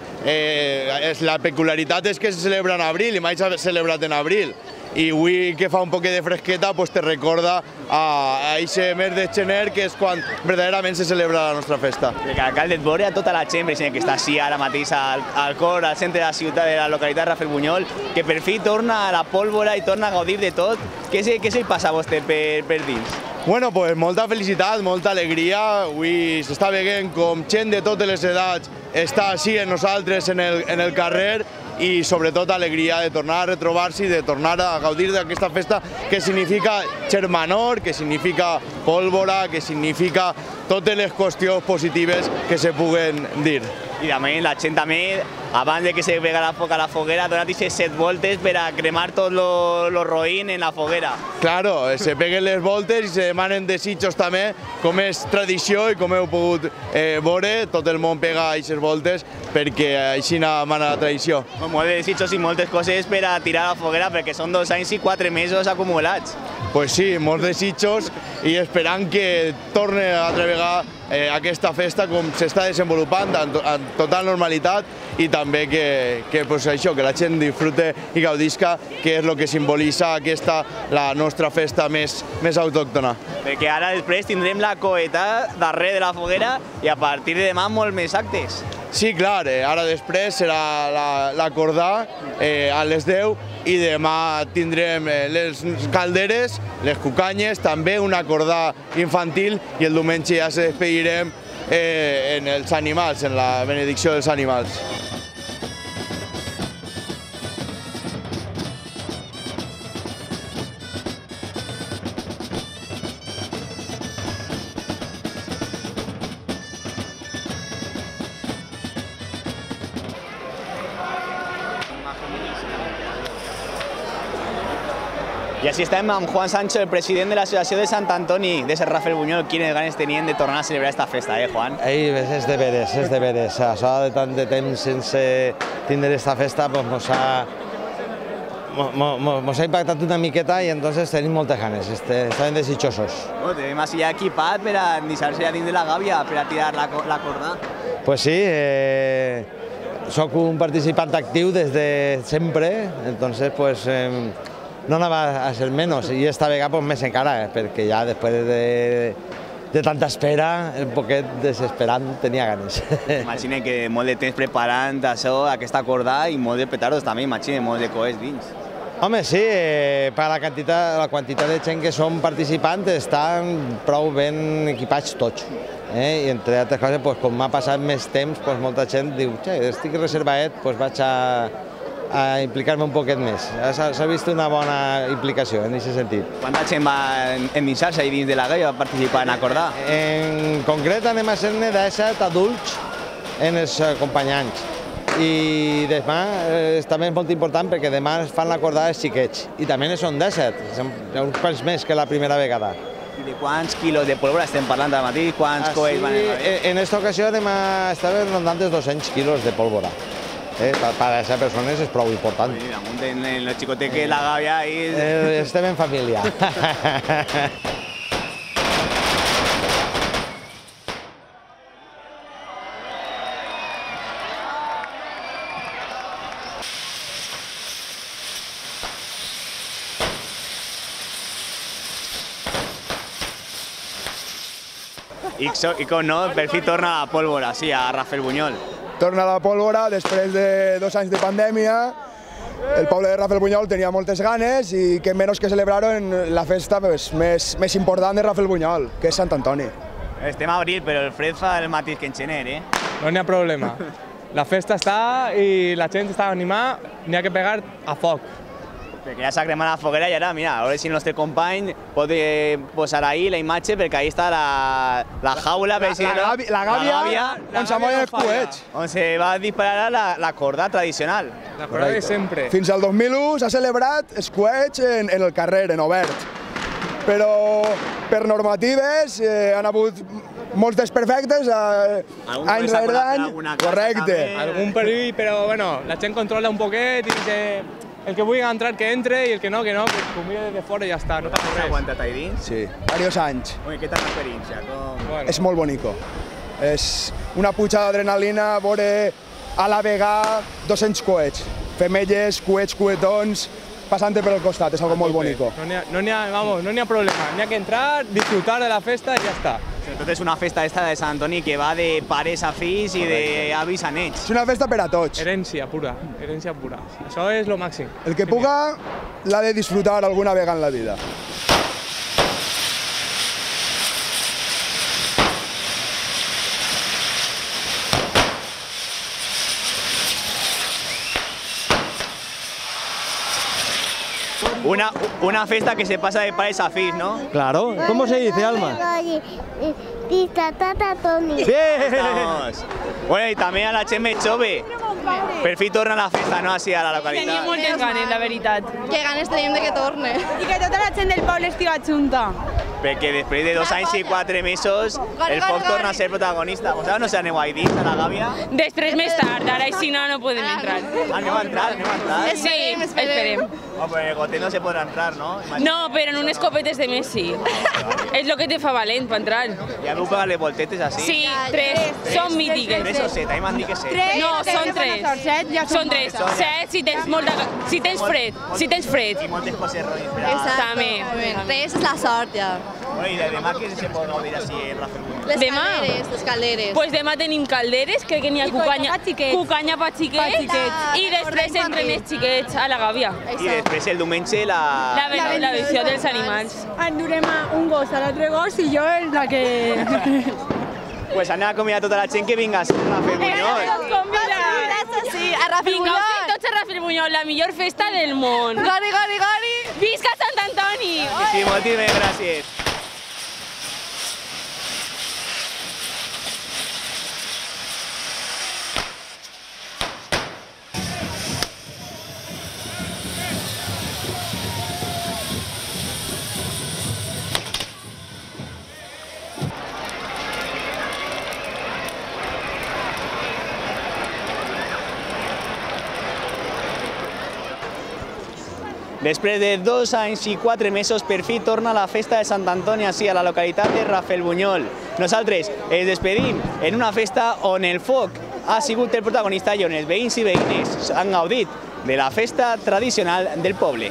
la peculiaritat és que se celebra en abril i mai s'ha celebrat en abril. I avui que fa un poquet de fresqueta te recorda a aquest mes de gener, que és quan verdaderament se celebra la nostra festa. Perquè l'alcalde et veure a tota la gent que està així ara mateix al cor, al centre de la ciutat, de la localitat de Rafael Buñol, que per fi torna a la pólvora i torna a gaudir de tot. Què se li passa a vostè per dins? Bueno, pues molta felicitat, molta alegria. Avui s'està veient com gent de totes les edats està així en nosaltres en el carrer, i sobretot alegria de tornar a retrobar-se i de tornar a gaudir d'aquesta festa que significa germanor, que significa pólvora, que significa totes les qüestions positives que se puguen dir. I també la gent també, abans de que se pega la foc a la foguera, ha donat 7 voltes per a cremar tot lo roïn en la foguera. Claro, se peguen les voltes i se demanen desitjos també, com és tradició i com heu pogut veure, tot el món pega aquestes voltes perquè així mana la tradició. Molts desitjos i moltes coses per a tirar a la foguera, perquè són 2 anys i 4 mesos acumulats. Pues sí, molts desitjos i esperant que torni altra vegada aquesta festa com s'està desenvolupant en total normalitat i també que la gent disfrute i gaudisca, que és el que simbolitza aquesta, la nostra festa més autòctona. Perquè ara després tindrem la coeta darrere de la foguera i a partir de demà molt més actes. Sí, clar, ara després serà l'acordar a les 10 i demà tindrem les calderes, les cucanyes, també un acordar infantil i el diumenge ja se despedirem en els animals, en la benedicció dels animals. I així estem amb Juan Sancho, el president de l'associació de Sant Antoni de Sant Rafael Buñol. Quines ganes tenien de tornar a celebrar aquesta festa, Juan? És de veres, és de veres. Això de tant de temps sense tindre aquesta festa mos ha impactat una miqueta i entonces tenim moltes ganes, estem desitjosos. Tenim així ja equipat per a deixar-se ja dins de la gàbia, per a tirar la corda. Pues sí, soc un participant actiu des de sempre, entonces pues no anava a ser menys, i esta vegada més encara, perquè ja després de tanta espera, un poquet desesperant, tenia ganes. Imagina que molt de temps preparant això, aquesta corda, i molt de petardos també, imagina, molt de coets dins. Home, sí, per la quantitat de gent que som participants estan prou ben equipats tots. I entre altres coses, com m'ha passat més temps, molta gent diu estic reservat, vaig a implicar-me un poquet més. S'ha vist una bona implicació en aquest sentit. Quanta gent va endinsar-se ahí dins de la galla, va participar en acordar? En concret anem a ser-ne 17 adults en els acompanyants. I demà també és molt important perquè demà es fan l'acordar els xiquets. I també ne són 17, uns quants més que la primera vegada. I de quants quilos de pólvora estem parlant ara mateix? Quants coets van haver? En aquesta ocasió estàvem rondant els 200 quilos de pólvora. Per a aquestes persones és prou important. Damunt en el xicotet que la gàbia i... Estem en família. I com no, per fi torna la pólvora, sí, a Rafelbunyol. Torna la pólvora després de 2 anys de pandèmia. El poble de Rafelbunyol tenia moltes ganes i que menys que celebrar-ho la festa més important de Rafelbunyol, que és Sant Antoni. Estem a abril, però el fred fa el mateix que en gener, eh? No n'hi ha problema. La festa està i la gent està animada, n'hi ha que pegar a foc. Perquè ja s'ha cremat la foguera i ara, mira, a veure si el nostre company pot posar ahí la imatge, perquè ahí està la jaula, per si no... La gàbia on s'amollen els coets. On se va disparar la corda tradicional. La corda de sempre. Fins al 2001 s'ha celebrat els coets en el carrer, en obert. Però per normatives han hagut molts desperfectes any rere any. Correcte. Algun perill, però bueno, la gent controla un poquet i que el que vulgui entrar que entre i el que no, que ho mire des de fora i ja està, no passa res. Has aguantat ahí dins? Sí, diversos anys. Ui, què tal l'experiència? Bueno. És molt bonico. És una puja d'adrenalina veure a la vegada 200 coets. Femelles, coetons, passant pel costat, és algo molt bonico. No n'hi ha problema, n'hi ha que entrar, disfrutar de la festa i ja està. Sobretot és una festa esta de Sant Antoni que va de pares a fills i d'avis a nets. És una festa per a tots. Herència pura, herència pura. Això és lo màxim. El que puga l'ha de disfrutar alguna vegada en la vida. Una festa que se pasa de pares a fills, ¿no? Claro. ¿Cómo se dice, Alma? Toni. Sí! Estamos. Bueno, i també a la gent més jove. Per fi torna la festa, no?, així a la localitat. Tenim moltes ganes, la veritat. Que ganes tenim de que torne. I que tota la gent del poble estigui junta. Perquè després de 2 anys i 4 mesos el foc torna a ser protagonista. Vosaltres no s'aneu ahí dins, a la gàbia? Després més tard, ara si no, no podem entrar. Aneu a entrar? Sí, esperem. Oh, però el gotet no se podrà entrar, no? No, però en unes copetes de més sí. És el que te fa valent per entrar. Ja veu pegar les voltetes així? Sí, 3. Són mítiques. 3 o 7? A mi m'han dit que 7. No, són 3. Són 3. 7 si tens fred. Si tens fred. I moltes coses roïnes. També. 3 és la sort, ja. Bueno, i de demà què se pot gaudir així en Rafelbunyol? Les calderes. Pues demà tenim calderes, crec que n'hi ha cucanya per xiquets i després entren els xiquets a la gàbia. I després el diumenge la benedicció dels animals. Endurem un gos a l'altre gos i jo és la que... Pues anem a convidar tota la gent que vinga a Rafelbunyol. Sí, a Rafelbunyol. Vinga, tots a Rafelbunyol, la millor festa del món. Gori! Visca Sant Antoni! Sí, moltíssimes gràcies. Després de 2 anys i 4 mesos, per fi torna la festa de Sant Antoni així a la localitat de Rafelbunyol. Nosaltres ens despedim en una festa on el foc ha sigut el protagonista i on els veïns i veïnes han gaudit de la festa tradicional del poble.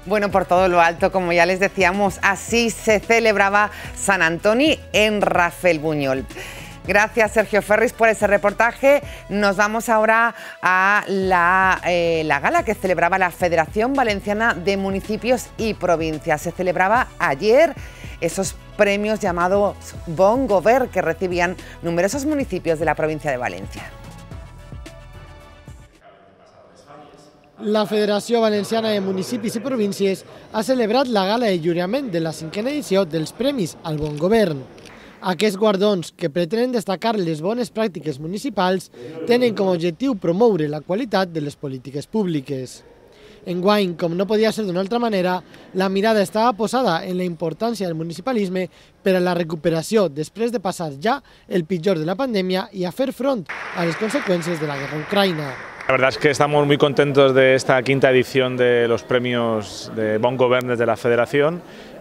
Bueno, por todo lo alto, como ya les decíamos, así se celebraba Sant Antoni en Rafelbunyol. Gracias, Sergio Ferris, por ese reportaje. Nos vamos ahora a la gala que celebraba la Federación Valenciana de Municipios y Provincias. Se celebraba ayer esos premios llamados Bon Govern que recibían numerosos municipios de la provincia de Valencia. La Federació Valenciana de Municipis i Províncies ha celebrat la gala de lliurament de la 5a edició dels Premis al Bon Govern. Aquests guardons, que pretenen destacar les bones pràctiques municipals, tenen com a objectiu promoure la qualitat de les polítiques públiques. Enguany, com no podia ser d'una altra manera, la mirada estava posada en la importància del municipalisme per a la recuperació després de passar ja el pitjor de la pandèmia i a fer front a les conseqüències de la guerra a Ucraïna. La verdad es que estamos muy contentos de esta 5ª edición de los premios de Bon Govern desde la Federación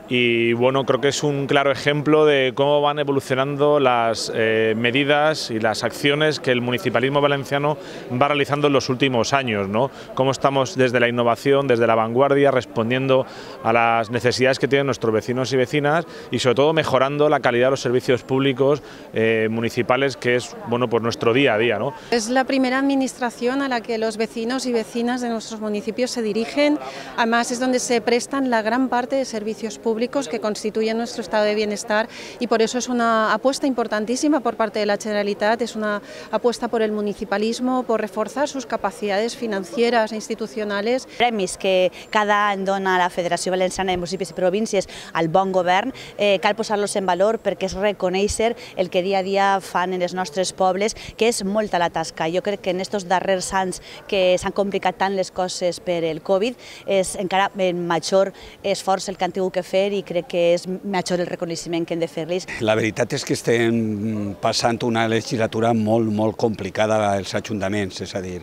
y bueno, creo que es un claro ejemplo de cómo van evolucionando las medidas y las acciones que el municipalismo valenciano va realizando en los últimos años, ¿no? Cómo estamos desde la innovación, desde la vanguardia, respondiendo a las necesidades que tienen nuestros vecinos y vecinas y sobre todo mejorando la calidad de los servicios públicos municipales, que es bueno, pues nuestro día a día, ¿no? Es la primera administración a la que los vecinos y vecinas de nuestros municipios se dirigen, además es donde se prestan la gran parte de servicios públicos que constituyen nuestro estado de bienestar y por eso es una apuesta importantísima por parte de la Generalitat, es una apuesta por el municipalismo, por reforzar sus capacidades financieras e institucionales. Premis que cada any dona la Federació Valenciana de Municipis i Províncies al Bon Govern, cal posar-los en valor perquè és reconèixer el que dia a dia fan en els nostres pobles, que és molta la tasca. Jo crec que en aquests darrers anys que s'han complicat tant les coses per el Covid és encara major esforç el que han tingut que fer i crec que és major el reconeixement que hem de fer-los. La veritat és que estem passant una legislatura molt complicada als ajuntaments, és a dir,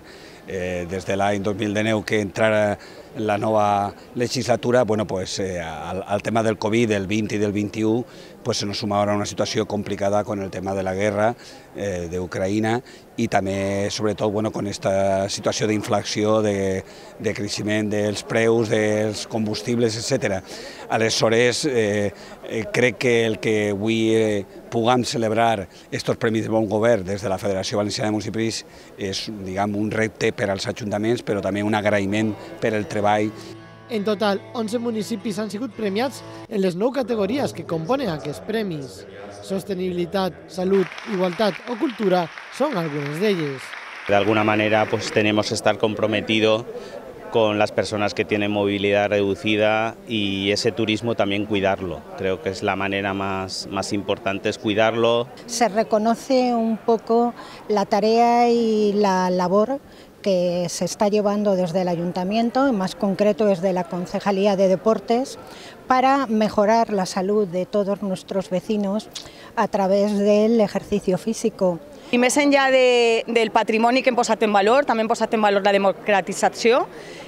des de l'any 2019 que entrara la nova legislatura, bueno, pues, al tema del Covid, del 20 i del 21, pues, se nos suma ara una situació complicada con el tema de la guerra d'Ucraïna i també, sobretot, bueno, con esta situació d'inflació, de creixement dels preus, dels combustibles, etc. Aleshores, crec que el que avui puguem celebrar estos premis de Bon Govern des de la Federació Valenciana de Municipis és, diguem, un repte per als ajuntaments, però també un agraïment per al treball. En total, 11 municipis han sigut premiats en les 9 categories que componen aquests premis. Sostenibilitat, salut, igualtat o cultura son algunes d'elles. De alguna manera pues tenemos que estar comprometidos con las personas que tienen movilidad reducida y ese turismo también cuidarlo. Creo que es la manera más importante, es cuidarlo. Se reconoce un poco la tarea y la labor que se está llevando desde el Ayuntamiento, en más concreto desde la Concejalía de Deportes, para mejorar la salud de todos nuestros vecinos a través del ejercicio físico. I més enllà del patrimoni que hem posat en valor, també hem posat en valor la democratització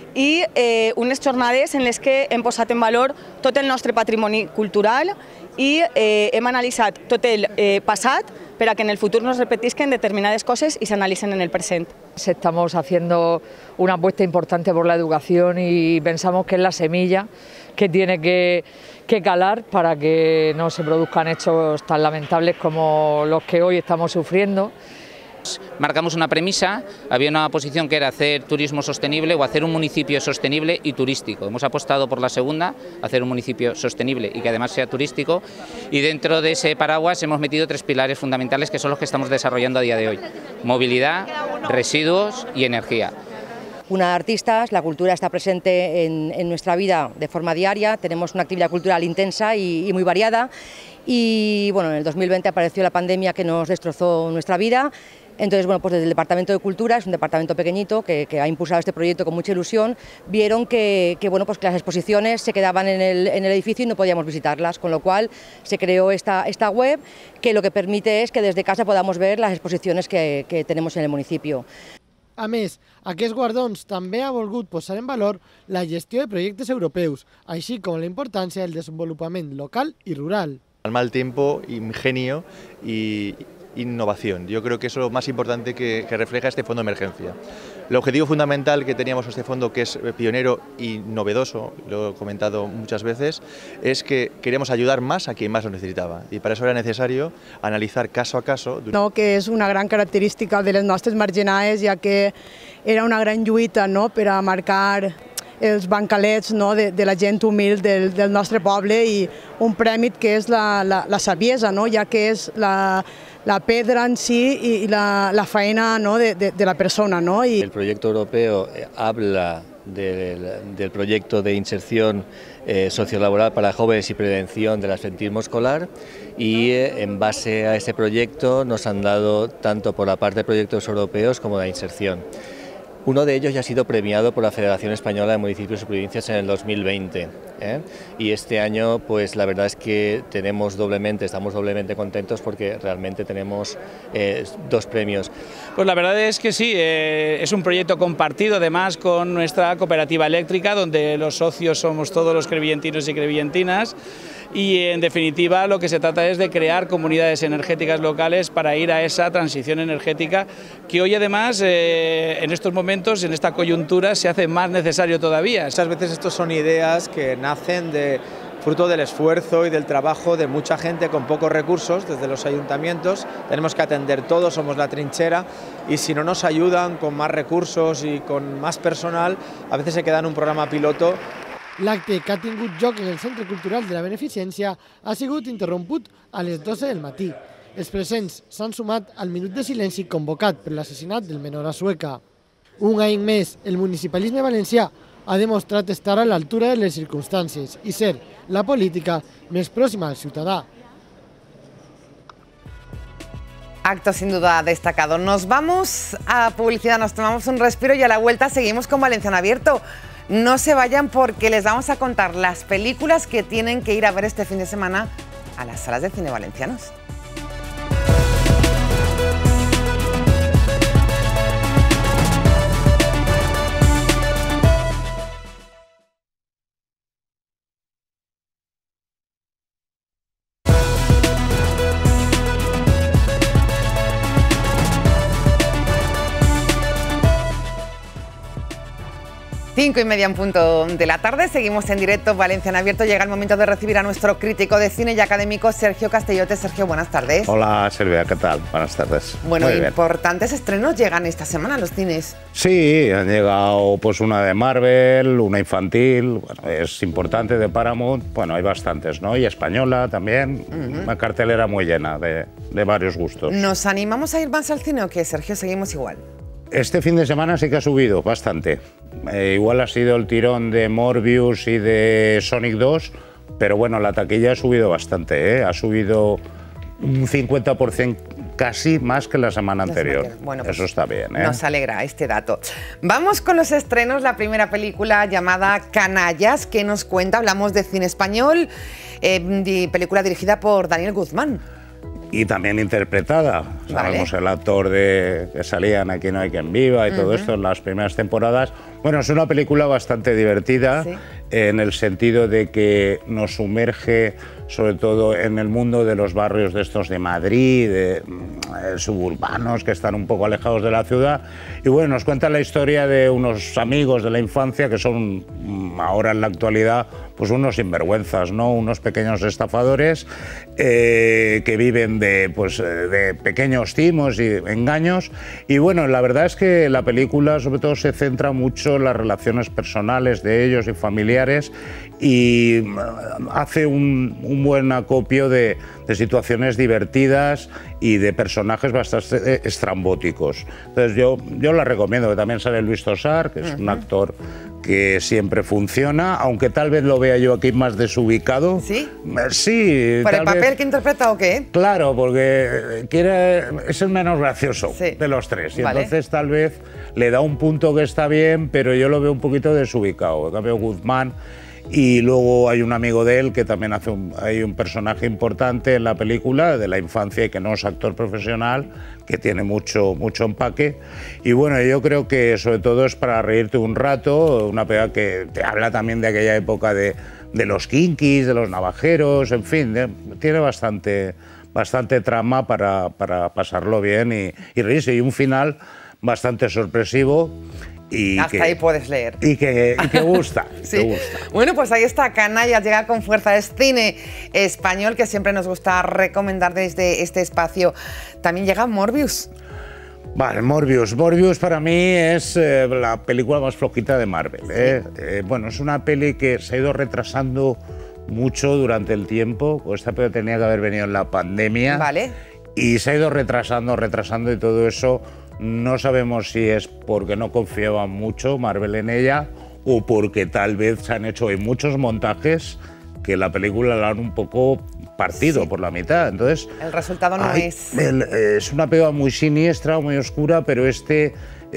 i unes jornades en les que hem posat en valor tot el nostre patrimoni cultural i hem analitzat tot el passat para que en el futuro nos repetisquen determinadas cosas y se analicen en el presente. Estamos haciendo una apuesta importante por la educación y pensamos que es la semilla que tiene que calar para que no se produzcan hechos tan lamentables como los que hoy estamos sufriendo. Marcamos una premisa, había una posición que era hacer turismo sostenible o hacer un municipio sostenible y turístico. Hemos apostado por la segunda, hacer un municipio sostenible y que además sea turístico, y dentro de ese paraguas hemos metido 3 pilares fundamentales que son los que estamos desarrollando a día de hoy: movilidad, residuos y energía. Una artistas, la cultura está presente en nuestra vida de forma diaria, tenemos una actividad cultural intensa y muy variada y bueno, en el 2020 apareció la pandemia que nos destrozó nuestra vida. Entonces, bueno, pues desde el Departamento de Cultura, es un departamento pequeñito que ha impulsado este proyecto con mucha ilusión, vieron que las exposiciones se quedaban en el edificio y no podíamos visitarlas, con lo cual se creó esta web que lo que permite es que desde casa podamos ver las exposiciones que tenemos en el municipio. A més, aquests guardons també ha volgut posar en valor la gestió de projectes europeus, així com la importància del desenvolupament local i rural. Al mal tiempo, ingenio y innovación. Yo creo que eso es lo más importante que refleja este fondo de emergencia. El objetivo fundamental que teníamos este fondo, que es pionero y novedoso, lo he comentado muchas veces, es que queríamos ayudar más a quien más lo necesitaba, y para eso era necesario analizar caso a caso. No, que és una gran característica de les nostres marginades, ja que era una gran lluita, no?, per a marcar els bancalets, no?, de la gent humil del nostre poble, i un premi que és la saviesa, no?, ja que és la pedra en sí y la faena, ¿no?, de la persona, ¿no? El proyecto europeo habla del proyecto de inserción sociolaboral para jóvenes y prevención del absentismo escolar, y en base a ese proyecto nos han dado tanto por la parte de proyectos europeos como de inserción. Uno de ellos ya ha sido premiado por la Federación Española de Municipios y Provincias en el 2020, y este año pues la verdad es que estamos doblemente contentos porque realmente tenemos 2 premios. Pues la verdad es que sí, es un proyecto compartido además con nuestra cooperativa eléctrica, donde los socios somos todos los crevillentinos y crevillentinas, y en definitiva lo que se trata es de crear comunidades energéticas locales para ir a esa transición energética que hoy además en estos momentos, en esta coyuntura, se hace más necesario todavía. Muchas veces estos son ideas que nacen fruto del esfuerzo y del trabajo de mucha gente con pocos recursos desde los ayuntamientos. Tenemos que atender todos, somos la trinchera, y si no nos ayudan con más recursos y con más personal, a veces se queda en un programa piloto. L'acte que ha tingut lloc en el Centre Cultural de la Beneficència ha sigut interromput a les 12 del matí. Els presents s'han sumat al minut de silenci convocat per l'assassinat del menor a Sueca. Un any més, el municipalisme valencià ha demostrat estar a l'altura de les circumstàncies i ser la política més pròxima al ciutadà. Acto sin duda destacado. Nos vamos a publicidad, nos tomamos un respiro y a la vuelta seguimos con Valencia en Abierto. No se vayan porque les vamos a contar las películas que tienen que ir a ver este fin de semana a las salas de cine valencianos. 5:30 en punto de la tarde, seguimos en directo, Valencia en Abierto. Llega el momento de recibir a nuestro crítico de cine y académico, Sergio Castellote. Sergio, buenas tardes. Hola Silvia, ¿qué tal? Buenas tardes. Bueno, importantes estrenos llegan esta semana a los cines. Sí, han llegado pues una de Marvel, una infantil, bueno, es importante, de Paramount, bueno, hay bastantes, ¿no? Y española también, una cartelera muy llena de varios gustos. ¿Nos animamos a ir más al cine o qué, Sergio? Seguimos igual. Este fin de semana sí que ha subido bastante. Igual ha sido el tirón de Morbius y de Sonic 2, pero bueno, la taquilla ha subido bastante, ¿eh? Ha subido un 50% casi más que la semana anterior. Bueno, pues eso está bien, ¿eh? Nos alegra este dato. Vamos con los estrenos. La primera película llamada Canallas, que nos cuenta, hablamos de cine español, película dirigida por Daniel Guzmán. Y también interpretada. Sabemos el actor que salía en Aquí no hay quien viva y todo esto en las primeras temporadas. Bueno, es una película bastante divertida, en el sentido de que nos sumerge sobre todo en el mundo de los barrios de estos de Madrid, suburbanos que están un poco alejados de la ciudad. Y bueno, nos cuenta la historia de unos amigos de la infancia que son ahora en la actualidad pues unos sinvergüenzas, ¿no? Unos pequeños estafadores que viven de pequeños timos y engaños. Y bueno, la verdad es que la película sobre todo se centra mucho en las relaciones personales de ellos y familiares, y hace un buen acopio de situaciones divertidas y de personajes bastante estrambóticos. Entonces yo la recomiendo, que también sale Luis Tosar, que es un actor que siempre funciona, aunque tal vez lo vea yo aquí más desubicado. ¿Sí? Sí. ¿Por el papel que interpreta o qué? Claro, porque es el menos gracioso de los tres, y entonces tal vez le da un punto que está bien, pero yo lo veo un poquito desubicado. En cambio, Guzmán, y luego hay un amigo de él que también hay un personaje importante en la película de la infancia y que no es actor profesional, que tiene mucho empaque. Y bueno, yo creo que sobre todo es para reírte un rato, una película que te habla también de aquella época de los kinkis, de los navajeros, en fin, tiene bastante bastante trama para pasarlo bien y reírse. Y un final bastante sorpresivo. Y hasta ahí puedes leer. Y que gusta, sí. que gusta. Bueno, pues ahí está, Canalla llega con fuerza. Es cine español que siempre nos gusta recomendar desde este espacio. También llega Morbius. Vale, Morbius. Morbius para mí es la película más flojita de Marvel. Bueno, es una peli que se ha ido retrasando mucho durante el tiempo. Esta peli tenía que haber venido en la pandemia. Vale. Y se ha ido retrasando y todo eso. No sabemos si es porque no confiaba mucho Marvel en ella o porque tal vez se han hecho hoy muchos montajes que la película la han un poco partido por la mitad. Entonces, el resultado no es... Es una película muy siniestra, muy oscura, pero este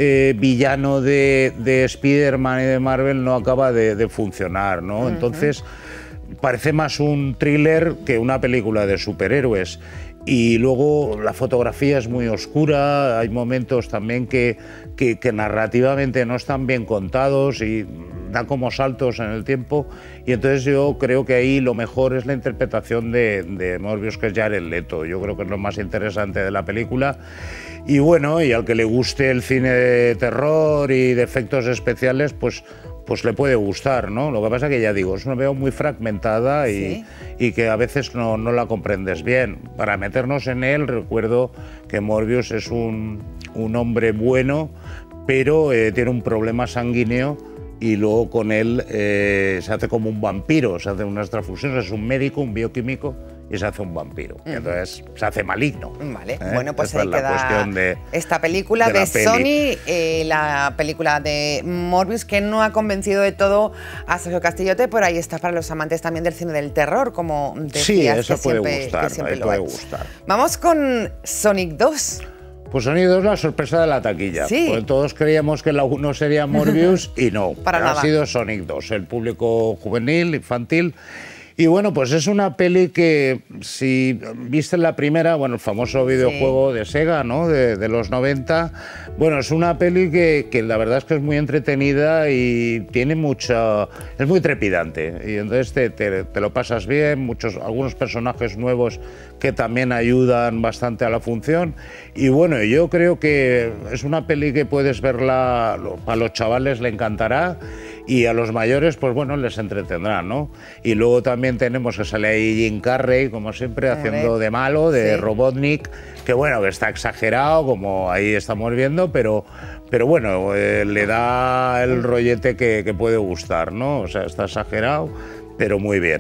villano de Spider-Man y de Marvel no acaba de funcionar, ¿no? Entonces, parece más un thriller que una película de superhéroes. Y luego la fotografía es muy oscura, hay momentos también que narrativamente no están bien contados y da como saltos en el tiempo. Y entonces yo creo que ahí lo mejor es la interpretación de Morbius, que es Jared Leto. Yo creo que es lo más interesante de la película. Y bueno, y al que le guste el cine de terror y de efectos especiales, pues le puede gustar, ¿no? Lo que pasa que ya digo, es una película muy fragmentada y que a veces no la comprendes bien. Para meternos en él, recuerdo que Morbius es un hombre bueno, pero tiene un problema sanguíneo y luego con él se hace como un vampiro, se hace unas transfusiones, es un médico, un bioquímico, y se hace un vampiro. Y entonces se hace maligno. Vale, bueno, pues ahí la queda cuestión de esta película de Sony, la película de Morbius, que no ha convencido de todo a Sergio Castillote, pero ahí está para los amantes también del cine del terror, como decías. Sí, eso que puede siempre, gustar, que siempre ahí lo puede hay. gustar. Vamos con Sonic 2. Pues Sonic 2 la sorpresa de la taquilla. Sí. Porque todos creíamos que la 1 sería Morbius y no. Para ha nada. sido Sonic 2, el público juvenil, infantil. Y bueno, pues es una peli que, si viste la primera, bueno, el famoso videojuego de Sega, ¿no? De los 90, bueno, es una peli que la verdad es que es muy entretenida y tiene mucha... es muy trepidante. Y entonces te lo pasas bien, algunos personajes nuevos que también ayudan bastante a la función. Y bueno, yo creo que es una peli que puedes verla, a los chavales le encantará y a los mayores, pues bueno, les entretendrá, ¿no? Y luego también tenemos que sale ahí Jim Carrey, como siempre, haciendo de malo, de Robotnik, que bueno, que está exagerado, como ahí estamos viendo, pero bueno, le da el rollete que puede gustar, ¿no? O sea, está exagerado, pero muy bien.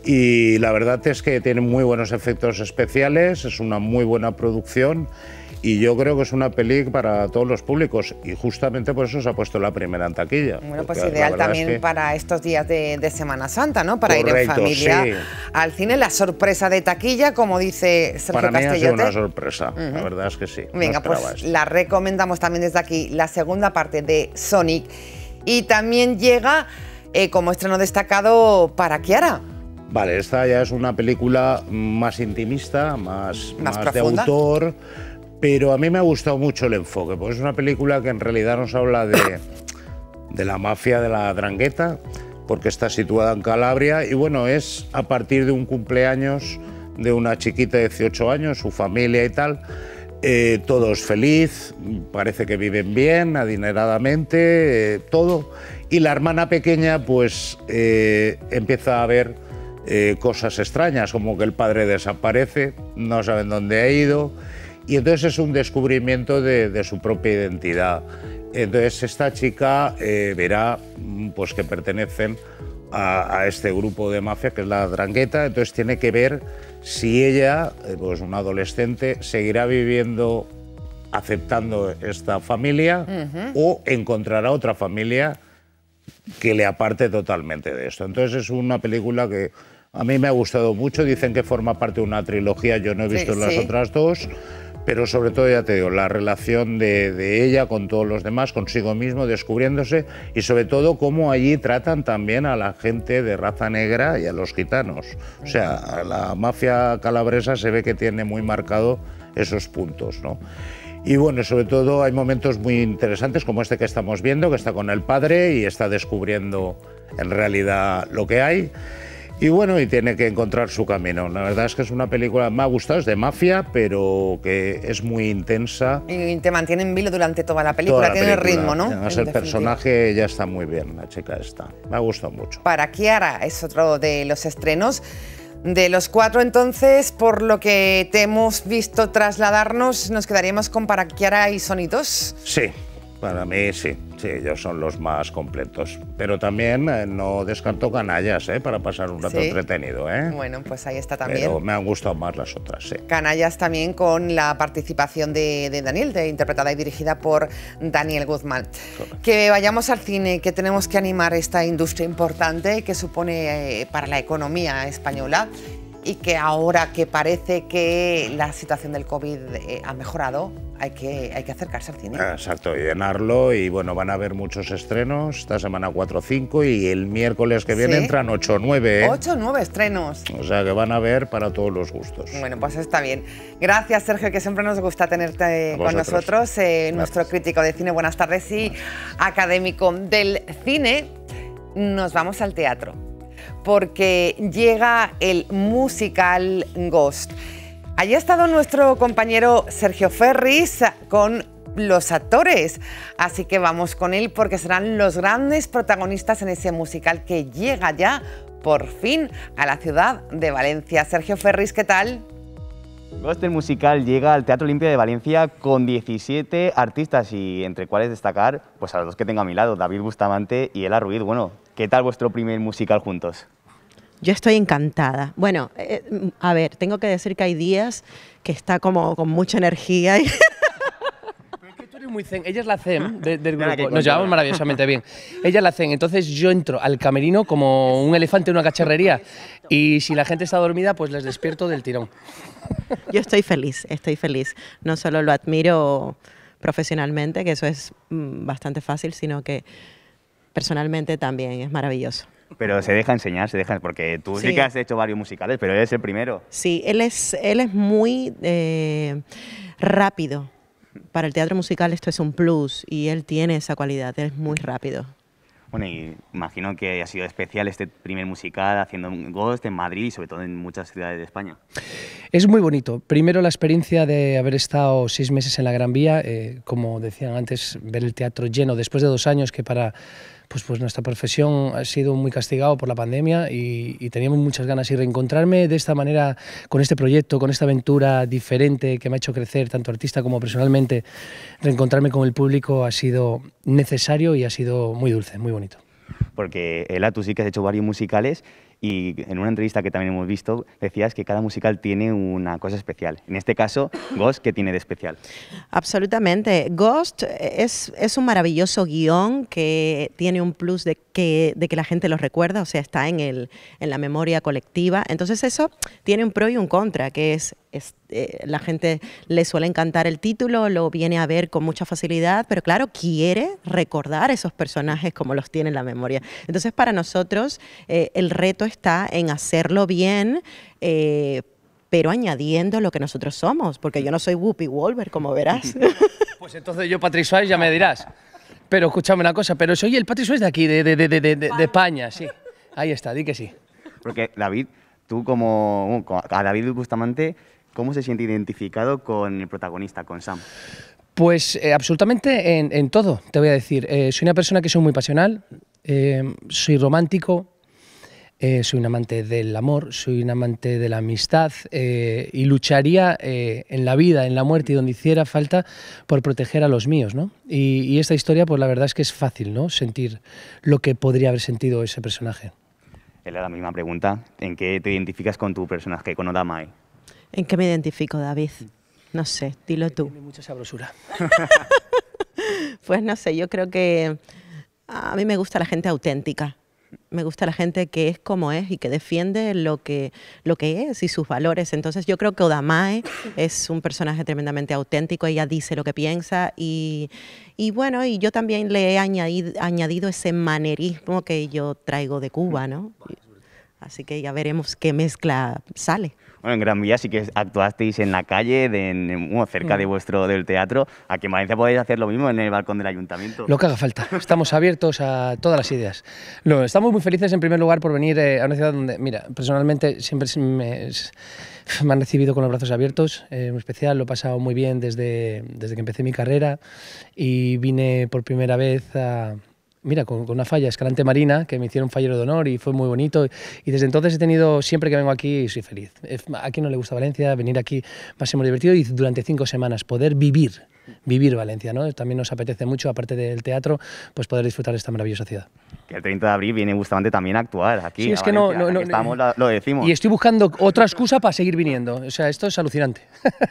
Y la verdad es que tiene muy buenos efectos especiales, es una muy buena producción y yo creo que es una peli para todos los públicos y justamente por eso se ha puesto la primera en taquilla. Bueno, pues ideal también para estos días de Semana Santa, ¿no? Para ir en familia al cine. La sorpresa de taquilla, como dice Sergio Castillote. Para mí ha sido una sorpresa, la verdad es que sí. Venga, pues la recomendamos también desde aquí, la segunda parte de Sonic. Y también llega como estreno destacado para Kiara. Vale, esta ya es una película más intimista, más de autor, pero a mí me ha gustado mucho el enfoque, porque es una película que en realidad nos habla de la mafia de la 'Ndrangheta, porque está situada en Calabria, y bueno, es a partir de un cumpleaños de una chiquita de 18 años, su familia y tal. Todo es feliz, parece que viven bien, adineradamente, todo. Y la hermana pequeña pues empieza a ver cosas extrañas, como que el padre desaparece, no saben dónde ha ido, y entonces es un descubrimiento de su propia identidad. Entonces esta chica verá pues, que pertenecen a este grupo de mafia que es la 'Ndrangheta, entonces tiene que ver si ella, pues una adolescente, seguirá viviendo aceptando esta familia o encontrará otra familia que le aparte totalmente de esto. Entonces es una película que a mí me ha gustado mucho, dicen que forma parte de una trilogía, yo no he visto las otras dos, pero sobre todo, ya te digo, la relación de ella con todos los demás, consigo mismo, descubriéndose, y sobre todo cómo allí tratan también a la gente de raza negra y a los gitanos. O sea, la mafia calabresa se ve que tiene muy marcado esos puntos, ¿no? Y bueno, sobre todo hay momentos muy interesantes como este que estamos viendo, que está con el padre y está descubriendo en realidad lo que hay. Y bueno, y tiene que encontrar su camino. La verdad es que es una película, me ha gustado, es de mafia, pero que es muy intensa. Y te mantiene en vilo durante toda la película, tiene el ritmo, ¿no? Además, el personaje ya está muy bien, la chica esta. Me ha gustado mucho. Para Chiara es otro de los estrenos. De los 4, entonces, por lo que te hemos visto trasladarnos, nos quedaríamos con Para Chiara y Sonidos. Sí, para mí sí. Sí, ellos son los más completos. Pero también no descarto Canallas, para pasar un rato entretenido. Bueno, pues ahí está también. Pero me han gustado más las otras, sí. Canallas también con la participación de Daniel, interpretada y dirigida por Daniel Guzmán. Correcto. Que vayamos al cine, que tenemos que animar esta industria importante que supone para la economía española y que ahora que parece que la situación del COVID ha mejorado, hay que acercarse al cine. Exacto, y llenarlo, y bueno, van a haber muchos estrenos, esta semana 4 o 5, y el miércoles que viene entran 8 o 9. 8 o 9 estrenos. O sea que van a ver para todos los gustos. Bueno, pues está bien. Gracias, Sergio, que siempre nos gusta tenerte con nosotros, nuestro crítico de cine. Buenas tardes y académico del cine. Nos vamos al teatro, porque llega el musical Ghost. Allí ha estado nuestro compañero Sergio Ferris con los actores, así que vamos con él porque serán los grandes protagonistas en ese musical que llega ya, por fin, a la ciudad de Valencia. Sergio Ferris, ¿qué tal? Ghost, el musical, llega al Teatro Olimpia de Valencia con 17 artistas y entre cuales destacar pues a los dos que tengo a mi lado, David Bustamante y Ela Ruiz. Bueno, ¿qué tal vuestro primer musical juntos? Yo estoy encantada. Bueno, a ver, tengo que decir que hay días que está como con mucha energía. Y Pero es que tú eres muy zen. Ella es la zen del grupo. Nos llevamos maravillosamente bien. Ella es la zen. Entonces yo entro al camerino como un elefante en una cacharrería y si la gente está dormida, pues les despierto del tirón. Yo estoy feliz, estoy feliz. No solo lo admiro profesionalmente, que eso es bastante fácil, sino que personalmente también es maravilloso. Pero se deja enseñar, porque tú sí que has hecho varios musicales, pero él es el primero. Sí, él es muy rápido. Para el teatro musical esto es un plus y él tiene esa cualidad, él es muy rápido. Bueno, y imagino que ha sido especial este primer musical haciendo Ghost en Madrid y sobre todo en muchas ciudades de España. Es muy bonito. Primero la experiencia de haber estado 6 meses en la Gran Vía, como decían antes, ver el teatro lleno después de 2 años que para pues nuestra profesión ha sido muy castigado por la pandemia y teníamos muchas ganas y reencontrarme de esta manera con este proyecto, con esta aventura diferente que me ha hecho crecer tanto artista como personalmente, reencontrarme con el público ha sido necesario y ha sido muy dulce, muy bonito. Porque Ela, tú sí que has hecho varios musicales y en una entrevista que también hemos visto decías que cada musical tiene una cosa especial. En este caso, Ghost, ¿qué tiene de especial? Absolutamente. Ghost es un maravilloso guión que tiene un plus de que la gente lo recuerda, o sea, está en la memoria colectiva. Entonces eso tiene un pro y un contra, que es la gente le suele encantar el título, lo viene a ver con mucha facilidad, pero claro, quiere recordar esos personajes como los tiene en la memoria. Entonces para nosotros el reto está en hacerlo bien, pero añadiendo lo que nosotros somos, porque yo no soy Whoopi Goldberg, como verás. Pues entonces yo, Patrick Swayze, ya me dirás. Pero escúchame una cosa, pero soy el Patrick Swayze de aquí, de España, sí. Ahí está, di que sí. Porque David, tú a David Bustamante, ¿cómo se siente identificado con el protagonista, con Sam? Pues absolutamente en todo, te voy a decir. Soy una persona que soy muy pasional, soy romántico, soy un amante del amor, soy un amante de la amistad y lucharía en la vida, en la muerte y donde hiciera falta por proteger a los míos, ¿no? Y esta historia, pues la verdad es que es fácil, ¿no? Sentir lo que podría haber sentido ese personaje. Era la misma pregunta. ¿En qué te identificas con tu personaje, con Oda Mae? ¿En qué me identifico, David? No sé, dilo tú. Tiene mucha sabrosura. Pues no sé, yo creo que a mí me gusta la gente auténtica. Me gusta la gente que es como es y que defiende lo que es y sus valores. Entonces yo creo que Oda Mae es un personaje tremendamente auténtico, ella dice lo que piensa y bueno, y yo también le he añadido ese manerismo que yo traigo de Cuba, ¿no? Así que ya veremos qué mezcla sale. Bueno, en Gran Vía sí que actuasteis en la calle, cerca de del teatro. Aquí en Valencia podéis hacer lo mismo en el balcón del ayuntamiento. Lo que haga falta. Estamos abiertos a todas las ideas. No, estamos muy felices en primer lugar por venir a una ciudad donde, mira, personalmente siempre me han recibido con los brazos abiertos. En especial lo he pasado muy bien desde que empecé mi carrera y vine por primera vez a... Mira, con una falla, Escalante Marina, que me hicieron fallero de honor y fue muy bonito. Y desde entonces he tenido, siempre que vengo aquí, soy feliz. ¿A quién no le gusta Valencia? Venir aquí va a ser muy divertido y durante 5 semanas poder vivir Valencia, ¿no? También nos apetece mucho, aparte del teatro, pues poder disfrutar de esta maravillosa ciudad. Que el 30 de abril viene Bustamante también a actuar aquí. Sí, es que Valencia, no estamos, lo decimos. Y estoy buscando otra excusa para seguir viniendo. O sea, esto es alucinante.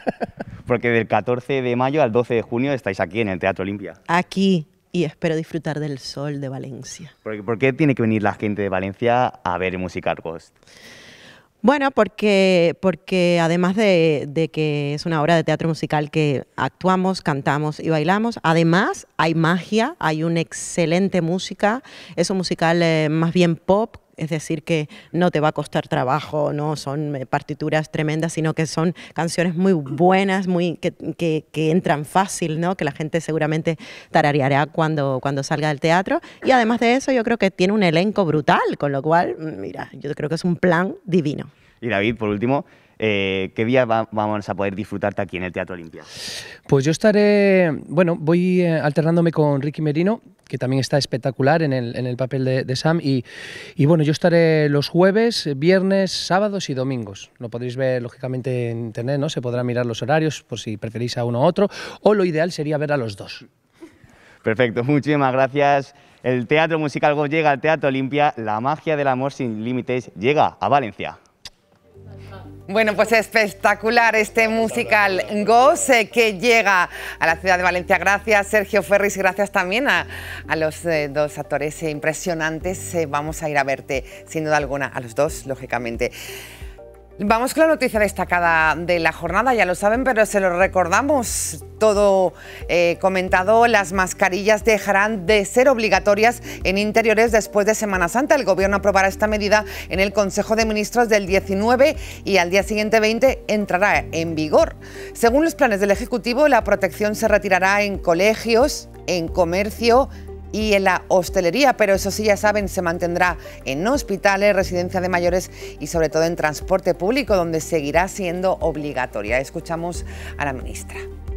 Porque del 14 de mayo al 12 de junio estáis aquí en el Teatro Olimpia. Aquí. Y espero disfrutar del sol de Valencia. ¿Por qué tiene que venir la gente de Valencia a ver el musical Ghost? Bueno, porque además de que es una obra de teatro musical que actuamos, cantamos y bailamos, además hay magia, hay una excelente música, es un musical más bien pop, es decir, que no te va a costar trabajo, no son partituras tremendas, sino que son canciones muy buenas, que entran fácil, ¿no? Que la gente seguramente tarareará cuando salga del teatro. Y además de eso, yo creo que tiene un elenco brutal, con lo cual, mira, yo creo que es un plan divino. Y David, por último, ¿qué día vamos a poder disfrutarte aquí en el Teatro Olimpia? Pues yo estaré, bueno, voy alternándome con Ricky Merino, que también está espectacular en el papel de Sam, y bueno, yo estaré los jueves, viernes, sábados y domingos. Lo podréis ver, lógicamente, en internet, ¿no? Se podrán mirar los horarios por si preferís a uno u otro, o lo ideal sería ver a los dos. Perfecto, muchísimas gracias. El Teatro Musical Ghost llega al Teatro Olimpia, la magia del amor sin límites llega a Valencia. Bueno, pues espectacular este musical Ghost que llega a la ciudad de Valencia. Gracias, Sergio Ferris, y gracias también a los dos actores impresionantes. Vamos a ir a verte, sin duda alguna, a los dos, lógicamente. Vamos con la noticia destacada de la jornada, ya lo saben, pero se lo recordamos todo comentado. Las mascarillas dejarán de ser obligatorias en interiores después de Semana Santa. El Gobierno aprobará esta medida en el Consejo de Ministros del 19 y al día siguiente 20 entrará en vigor. Según los planes del Ejecutivo, la protección se retirará en colegios, en comercio y en la hostelería, pero eso sí, ya saben, se mantendrá en hospitales, residencia de mayores y sobre todo en transporte público, donde seguirá siendo obligatoria. Escuchamos a la ministra.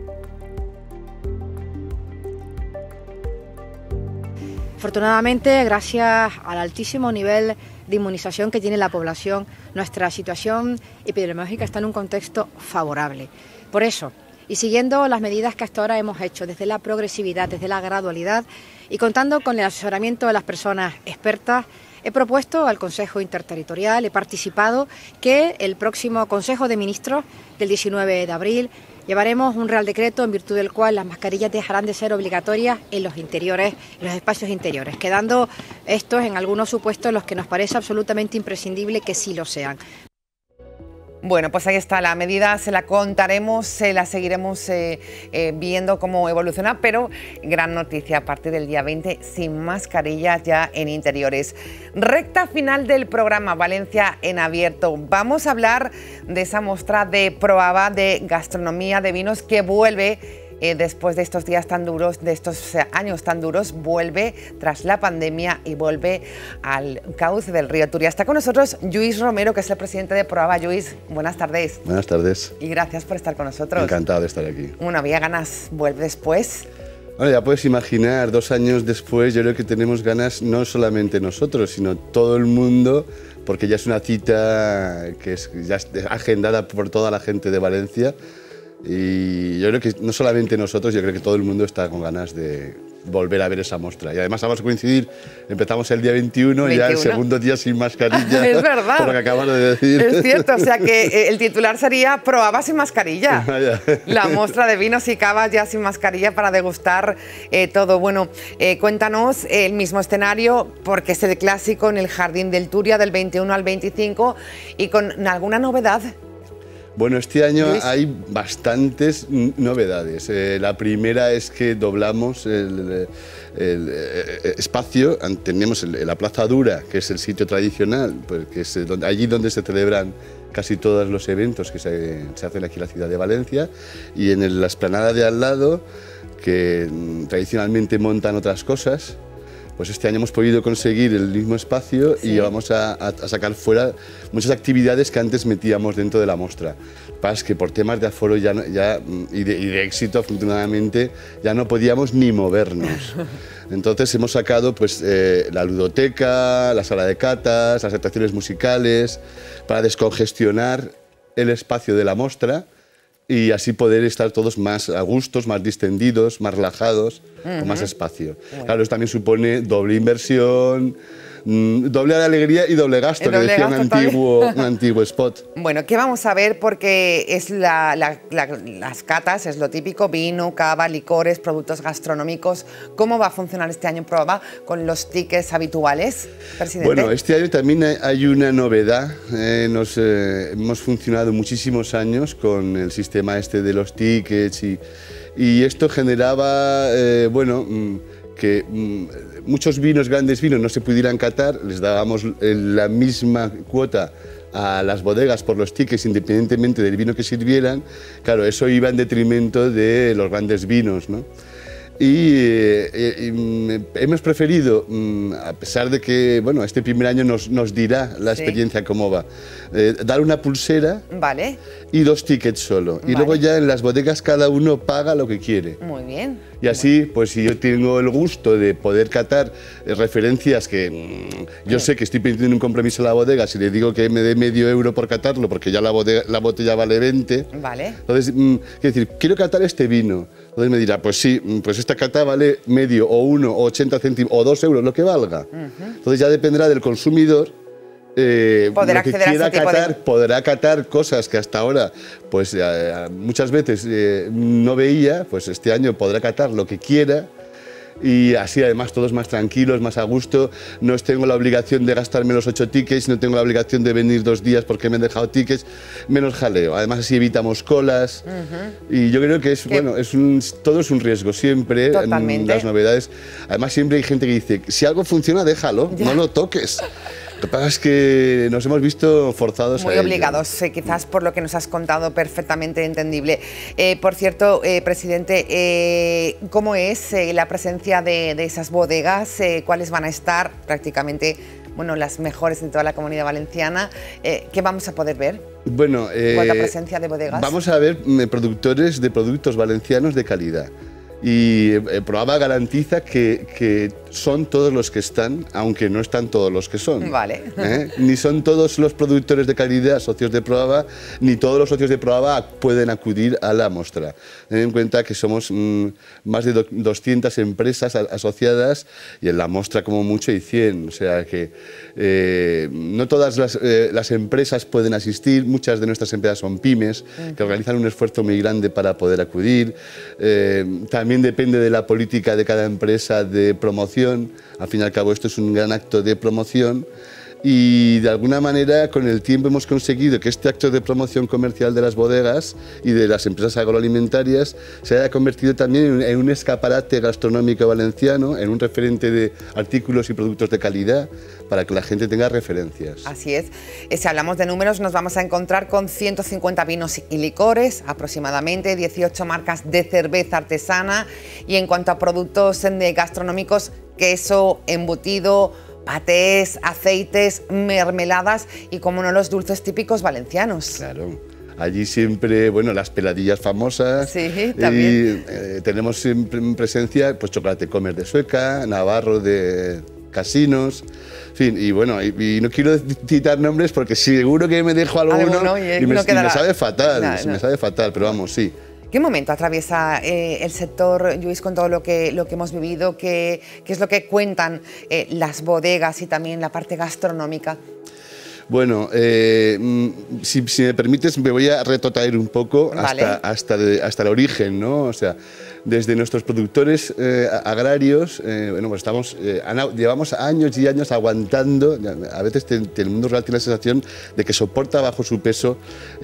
Afortunadamente, gracias al altísimo nivel de inmunización que tiene la población, nuestra situación epidemiológica está en un contexto favorable. Por eso, y siguiendo las medidas que hasta ahora hemos hecho, desde la progresividad, desde la gradualidad, y contando con el asesoramiento de las personas expertas, he propuesto al Consejo Interterritorial, he participado, que el próximo Consejo de Ministros del 19 de abril llevaremos un Real Decreto en virtud del cual las mascarillas dejarán de ser obligatorias en los interiores, en los espacios interiores, quedando estos en algunos supuestos en los que nos parece absolutamente imprescindible que sí lo sean. Bueno, pues ahí está la medida, se la contaremos, se la seguiremos viendo cómo evoluciona, pero gran noticia, a partir del día 20, sin mascarillas ya en interiores. Recta final del programa Valencia en Abierto. Vamos a hablar de esa muestra de Proaba de gastronomía de vinos que vuelve después de estos días tan duros, de estos años tan duros, vuelve tras la pandemia y vuelve al cauce del río Turia. Está con nosotros Lluís Romero, que es el presidente de Proaba. Lluís, buenas tardes. Buenas tardes. Y gracias por estar con nosotros. Encantado de estar aquí. Bueno, había ganas, vuelve después. Bueno, ya puedes imaginar, 2 años después, yo creo que tenemos ganas no solamente nosotros, sino todo el mundo, porque ya es una cita que ya es agendada por toda la gente de Valencia. Y yo creo que no solamente nosotros, yo creo que todo el mundo está con ganas de volver a ver esa muestra. Y además vamos a coincidir, empezamos el día 21 y ya el segundo día sin mascarilla. Es verdad. Por lo que acabas de decir. Es cierto, o sea que el titular sería Proaba sin mascarilla. La muestra de vinos y cavas ya sin mascarilla para degustar todo. Bueno, cuéntanos el mismo escenario, porque es el clásico en el Jardín del Turia del 21 al 25 y con alguna novedad. Bueno, este año hay bastantes novedades. La primera es que doblamos el espacio. Tenemos la Plaza Dura, que es el sitio tradicional, pues, que es allí donde se celebran casi todos los eventos que se hacen aquí en la ciudad de Valencia, y en la explanada de al lado, que tradicionalmente montan otras cosas. Pues este año hemos podido conseguir el mismo espacio y vamos a sacar fuera muchas actividades que antes metíamos dentro de la muestra. Pasa que por temas de aforo y de éxito, afortunadamente, ya no podíamos ni movernos. Entonces hemos sacado pues, la ludoteca, la sala de catas, las actuaciones musicales, para descongestionar el espacio de la muestra y así poder estar todos más a gustos, más distendidos, más relajados, con más espacio. Claro, eso también supone doble inversión, doble de alegría y doble gasto, que decía un antiguo spot. Bueno, ¿qué vamos a ver? Porque es las catas, es lo típico, vino, cava, licores, productos gastronómicos. ¿Cómo va a funcionar este año Proava con los tickets habituales, presidente? Bueno, este año también hay una novedad. Hemos funcionado muchísimos años con el sistema este de los tickets y esto generaba, que muchos vinos, grandes vinos, no se pudieran catar, les dábamos la misma cuota a las bodegas por los tickets, independientemente del vino que sirvieran. Claro, eso iba en detrimento de los grandes vinos, ¿no? Hemos preferido, a pesar de que bueno, este primer año nos dirá la experiencia cómo va, dar una pulsera y 2 tickets solo. Y luego ya en las bodegas cada uno paga lo que quiere. Muy bien. Y así, pues si yo tengo el gusto de poder catar referencias que yo sé que estoy pidiendo un compromiso a la bodega, si le digo que me dé medio euro por catarlo, porque ya la botella vale 20. Entonces, quiero decir, quiero catar este vino. Entonces me dirá, pues sí, pues esta cata vale medio, o 1, o 80 céntimos, o 2 euros, lo que valga. Entonces ya dependerá del consumidor. Poder lo que acceder quiera a este tipo catar, podrá catar cosas que hasta ahora pues, muchas veces no veía, pues este año podrá catar lo que quiera. Y así además todos más tranquilos, más a gusto. No tengo la obligación de gastarme los 8 tickets, no tengo la obligación de venir 2 días porque me han dejado tickets, menos jaleo. Además así evitamos colas. Y yo creo que es, bueno, todo es un riesgo siempre. Totalmente. Las novedades. Además siempre hay gente que dice, si algo funciona déjalo, no lo toques. Lo que pasa es que nos hemos visto forzados muy a ello. obligados, quizás por lo que nos has contado, perfectamente entendible. Por cierto, presidente, ¿cómo es la presencia de esas bodegas? ¿Cuáles van a estar? Prácticamente, bueno, las mejores en toda la Comunidad Valenciana. ¿Qué vamos a poder ver? Bueno, ¿Cuánta presencia de bodegas? Vamos a ver productores de productos valencianos de calidad. Y Proava garantiza que son todos los que están, aunque no están todos los que son. Ni son todos los productores de calidad socios de Proava, ni todos los socios de Proava pueden acudir a la muestra. Ten en cuenta que somos más de 200 empresas asociadas y en la muestra como mucho hay 100. O sea que no todas las empresas pueden asistir, muchas de nuestras empresas son pymes, que organizan un esfuerzo muy grande para poder acudir. También depende de la política de cada empresa de promoción. Al fin y al cabo esto es un gran acto de promoción y de alguna manera con el tiempo hemos conseguido que este acto de promoción comercial de las bodegas y de las empresas agroalimentarias se haya convertido también en un escaparate gastronómico valenciano, en un referente de artículos y productos de calidad para que la gente tenga referencias. Así es. Si hablamos de números, nos vamos a encontrar con 150 vinos y licores, aproximadamente 18 marcas de cerveza artesana y en cuanto a productos gastronómicos, queso, embutido, patés, aceites, mermeladas y, como no, los dulces típicos valencianos. Claro. Allí siempre, bueno, las peladillas famosas. Sí, también. Y tenemos siempre en presencia pues chocolate Comer de Sueca, Navarro de Casinos, en fin, y bueno, y no quiero citar nombres porque seguro que me dejo alguno y me sabe fatal, me sabe fatal, pero vamos, sí. ¿Qué momento atraviesa el sector, Lluís, con todo lo que hemos vivido? ¿Qué es lo que cuentan las bodegas y también la parte gastronómica? Bueno, si me permites, me voy a retrotraer un poco hasta el origen, ¿no? O sea, desde nuestros productores agrarios, bueno, pues llevamos años y años aguantando, a veces el mundo rural tiene la sensación de que soporta bajo su peso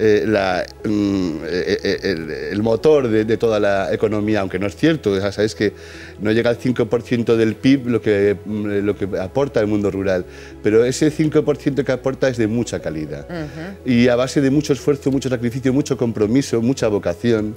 el motor de toda la economía, aunque no es cierto, ya sabéis que no llega al 5% del PIB lo que aporta el mundo rural, pero ese 5% que aporta es de mucha calidad y a base de mucho esfuerzo, mucho sacrificio, mucho compromiso, mucha vocación.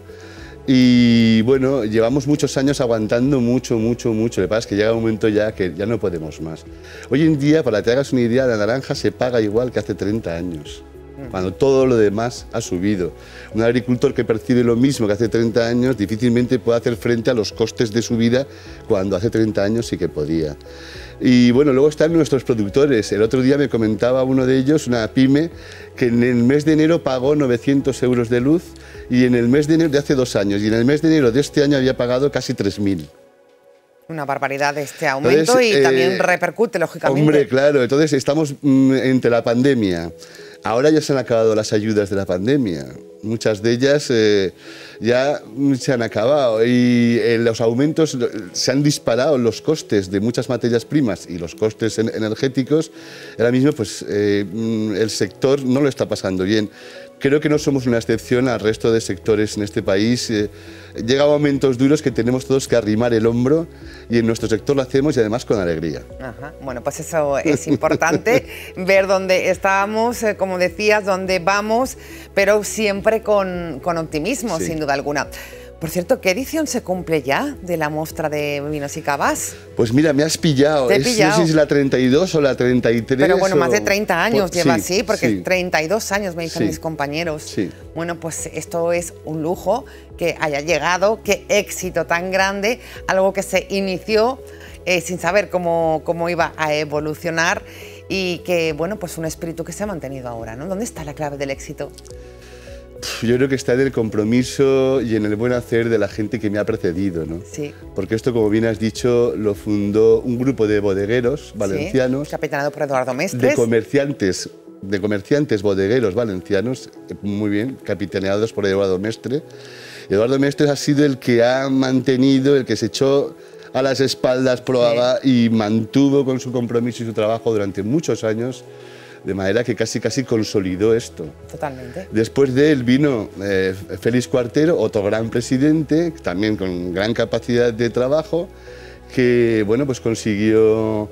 Y bueno, llevamos muchos años aguantando mucho. Lo que pasa es que llega un momento ya que ya no podemos más. Hoy en día, para que te hagas una idea, la naranja se paga igual que hace 30 años, cuando todo lo demás ha subido. Un agricultor que percibe lo mismo que hace 30 años difícilmente puede hacer frente a los costes de su vida cuando hace 30 años sí que podía. Y bueno, luego están nuestros productores. El otro día me comentaba uno de ellos, una pyme, que en el mes de enero pagó 900 euros de luz y en el mes de enero de hace 2 años y en el mes de enero de este año había pagado casi 3.000. Una barbaridad este aumento. Entonces, y también repercute, lógicamente. Hombre, claro, entonces estamos entre la pandemia. Ahora ya se han acabado las ayudas de la pandemia, muchas de ellas ya se han acabado y los aumentos, se han disparado los costes de muchas materias primas y los costes energéticos. Ahora mismo pues, el sector no lo está pasando bien. Creo que no somos una excepción al resto de sectores en este país. Llega momentos duros que tenemos todos que arrimar el hombro y en nuestro sector lo hacemos y además con alegría. Ajá. Bueno, pues eso es importante, ver dónde estamos, como decías, dónde vamos, pero siempre con optimismo, sí, sin duda alguna. Por cierto, ¿qué edición se cumple ya de la muestra de vinos y cavas? Pues mira, me has pillado. Te he pillado. No sé si es la 32 o la 33. Pero bueno, más de 30 años lleva así, porque sí. 32 años me dicen mis compañeros. Sí. Bueno, pues esto es un lujo que haya llegado, qué éxito tan grande, algo que se inició sin saber cómo iba a evolucionar y que, bueno, pues un espíritu que se ha mantenido ahora, ¿no? ¿Dónde está la clave del éxito? Yo creo que está en el compromiso y en el buen hacer de la gente que me ha precedido, ¿no? Sí. Porque esto, como bien has dicho, lo fundó un grupo de bodegueros valencianos. Sí, capitaneado por Eduardo Mestres. De comerciantes bodegueros valencianos, muy bien, capitaneados por Eduardo Mestres. Eduardo Mestres ha sido el que ha mantenido, el que se echó a las espaldas Proaba y mantuvo con su compromiso y su trabajo durante muchos años, de manera que casi consolidó esto. Totalmente. Después de él vino Félix Cuartero, otro gran presidente, también con gran capacidad de trabajo, que bueno, pues consiguió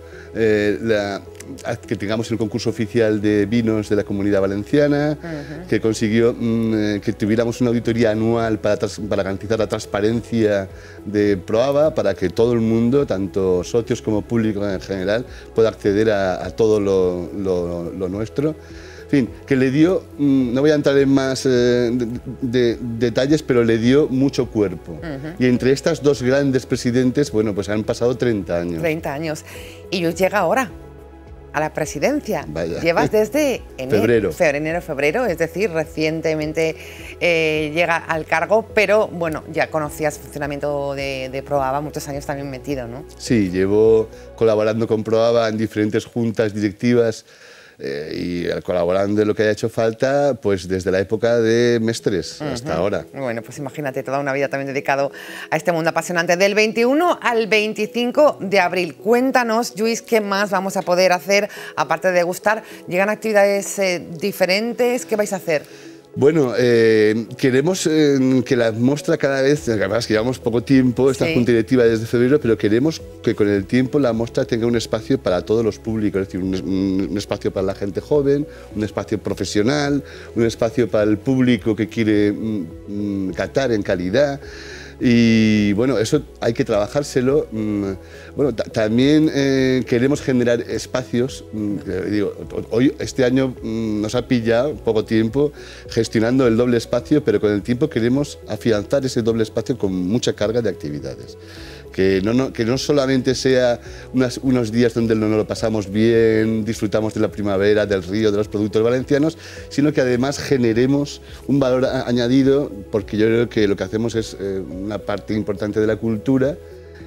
que tengamos el concurso oficial de vinos de la Comunidad Valenciana, que consiguió que tuviéramos una auditoría anual para garantizar la transparencia de Proaba, para que todo el mundo, tanto socios como público en general, pueda acceder a todo lo nuestro. En fin, que le dio, no voy a entrar en más detalles, pero le dio mucho cuerpo. Y entre estas dos grandes presidentes, bueno, pues han pasado 30 años. 30 años. Y llega ahora a la presidencia. Vaya. Llevas desde febrero, es decir, recientemente llega al cargo, pero bueno, ya conocías el funcionamiento de Proaba, muchos años también metido, ¿no? Sí, llevo colaborando con Proaba en diferentes juntas directivas y colaborando en lo que haya hecho falta, pues desde la época de Mestres hasta ahora. Bueno, pues imagínate, toda una vida también dedicado a este mundo apasionante. Del 21 al 25 de abril, cuéntanos, Lluís, ¿qué más vamos a poder hacer? Aparte de degustar, ¿llegan actividades diferentes? ¿Qué vais a hacer? Bueno, queremos que la muestra cada vez, además que llevamos poco tiempo, esta junta directiva desde febrero, pero queremos que con el tiempo la muestra tenga un espacio para todos los públicos, es decir, un espacio para la gente joven, un espacio profesional, un espacio para el público que quiere catar en calidad. Y bueno, eso hay que trabajárselo. Bueno, también queremos generar espacios. Hoy, este año nos ha pillado poco tiempo gestionando el doble espacio, pero con el tiempo queremos afianzar ese doble espacio con mucha carga de actividades. Que no solamente sea unos días donde nos lo pasamos bien, disfrutamos de la primavera, del río, de los productos valencianos, sino que además generemos un valor añadido, porque yo creo que lo que hacemos es una parte importante de la cultura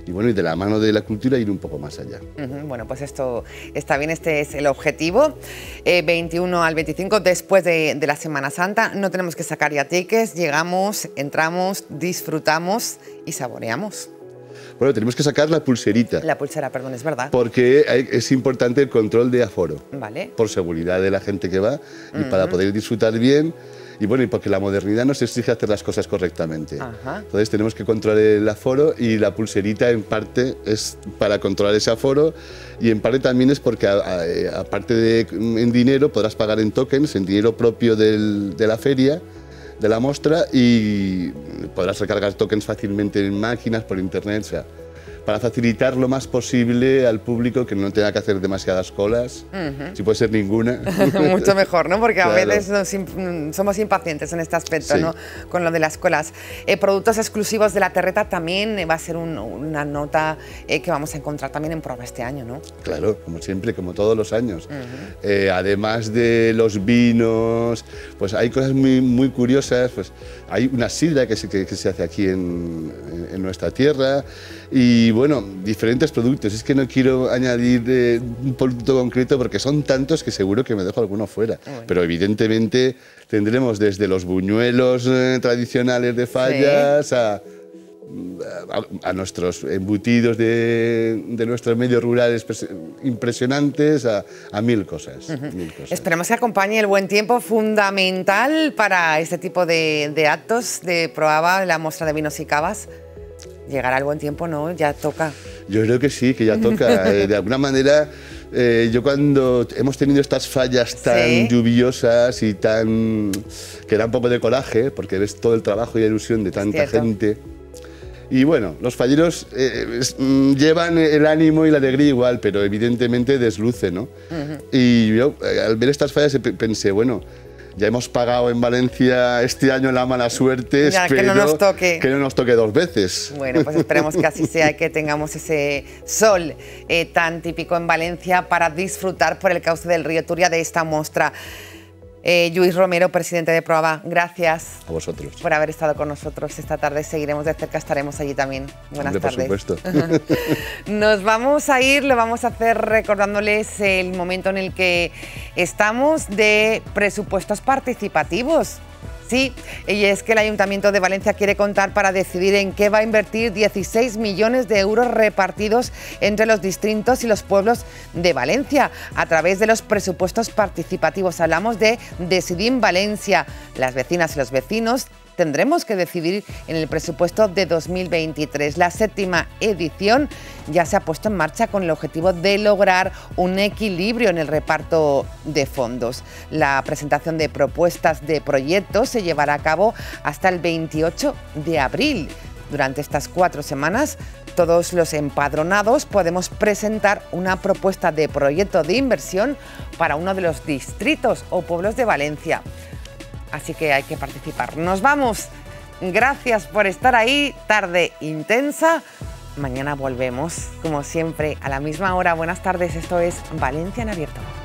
y bueno, y de la mano de la cultura ir un poco más allá. Bueno, pues esto está bien, este es el objetivo. 21 al 25, después de la Semana Santa, no tenemos que sacar ya tickets, llegamos, entramos, disfrutamos y saboreamos. Bueno, tenemos que sacar la pulserita. La pulsera, perdón, es verdad. Porque es importante el control de aforo. Vale. Por seguridad de la gente que va y para poder disfrutar bien. Y bueno, y porque la modernidad nos exige hacer las cosas correctamente. Ajá. Entonces tenemos que controlar el aforo y la pulserita en parte es para controlar ese aforo y en parte también es porque aparte de en dinero podrás pagar en tokens, en dinero propio de la feria, de la muestra, y podrás recargar tokens fácilmente en máquinas, por internet, o sea, para facilitar lo más posible al público que no tenga que hacer demasiadas colas, si puede ser ninguna. Mucho mejor, ¿no? Porque claro. A veces somos impacientes en este aspecto, sí. ¿no? Con lo de las colas. Productos exclusivos de la Terreta también va a ser una nota que vamos a encontrar también en Proaba este año, ¿no? Claro, como siempre, como todos los años. Además de los vinos, pues hay cosas muy curiosas. Pues hay una sidra que se hace aquí en nuestra tierra y bueno, diferentes productos. Es que no quiero añadir un producto concreto porque son tantos que seguro que me dejo alguno fuera. Pero evidentemente tendremos desde los buñuelos tradicionales de Fallas sí. a nuestros embutidos de nuestros medios rurales impresionantes, a mil cosas, mil cosas. Esperemos que acompañe el buen tiempo, fundamental para este tipo de actos de Proaba, la muestra de vinos y cavas. Llegará el buen tiempo, ¿no? Ya toca. Yo creo que sí, que ya toca. De alguna manera, yo cuando hemos tenido estas fallas tan lluvionas y tan... que da un poco de coraje, porque ves todo el trabajo y la ilusión de tanta gente. Y bueno, los falleros llevan el ánimo y la alegría igual, pero evidentemente desluce, ¿no? Y yo, al ver estas fallas, pensé, bueno, ya hemos pagado en Valencia este año la mala suerte, ya, espero que no nos toque. Que no nos toque dos veces. Bueno, pues esperemos que así sea y que tengamos ese sol tan típico en Valencia para disfrutar por el cauce del río Turia de esta muestra. Lluís Romero, presidente de Proaba, gracias a vosotros por haber estado con nosotros esta tarde. Seguiremos de cerca, estaremos allí también. Buenas tardes. Por supuesto. Nos vamos a ir, lo vamos a hacer recordándoles el momento en el que estamos de presupuestos participativos. Sí, y es que el Ayuntamiento de Valencia quiere contar para decidir en qué va a invertir 16 millones de euros repartidos entre los distritos y los pueblos de Valencia a través de los presupuestos participativos. Hablamos de Decidim Valencia. Las vecinas y los vecinos tendremos que decidir en el presupuesto de 2023. La 7ª edición ya se ha puesto en marcha con el objetivo de lograr un equilibrio en el reparto de fondos. La presentación de propuestas de proyectos se llevará a cabo hasta el 28 de abril. Durante estas 4 semanas, todos los empadronados podemos presentar una propuesta de proyecto de inversión para uno de los distritos o pueblos de Valencia. Así que hay que participar. Nos vamos. Gracias por estar ahí. Tarde intensa. Mañana volvemos, como siempre, a la misma hora. Buenas tardes. Esto es Valencia en Abierto.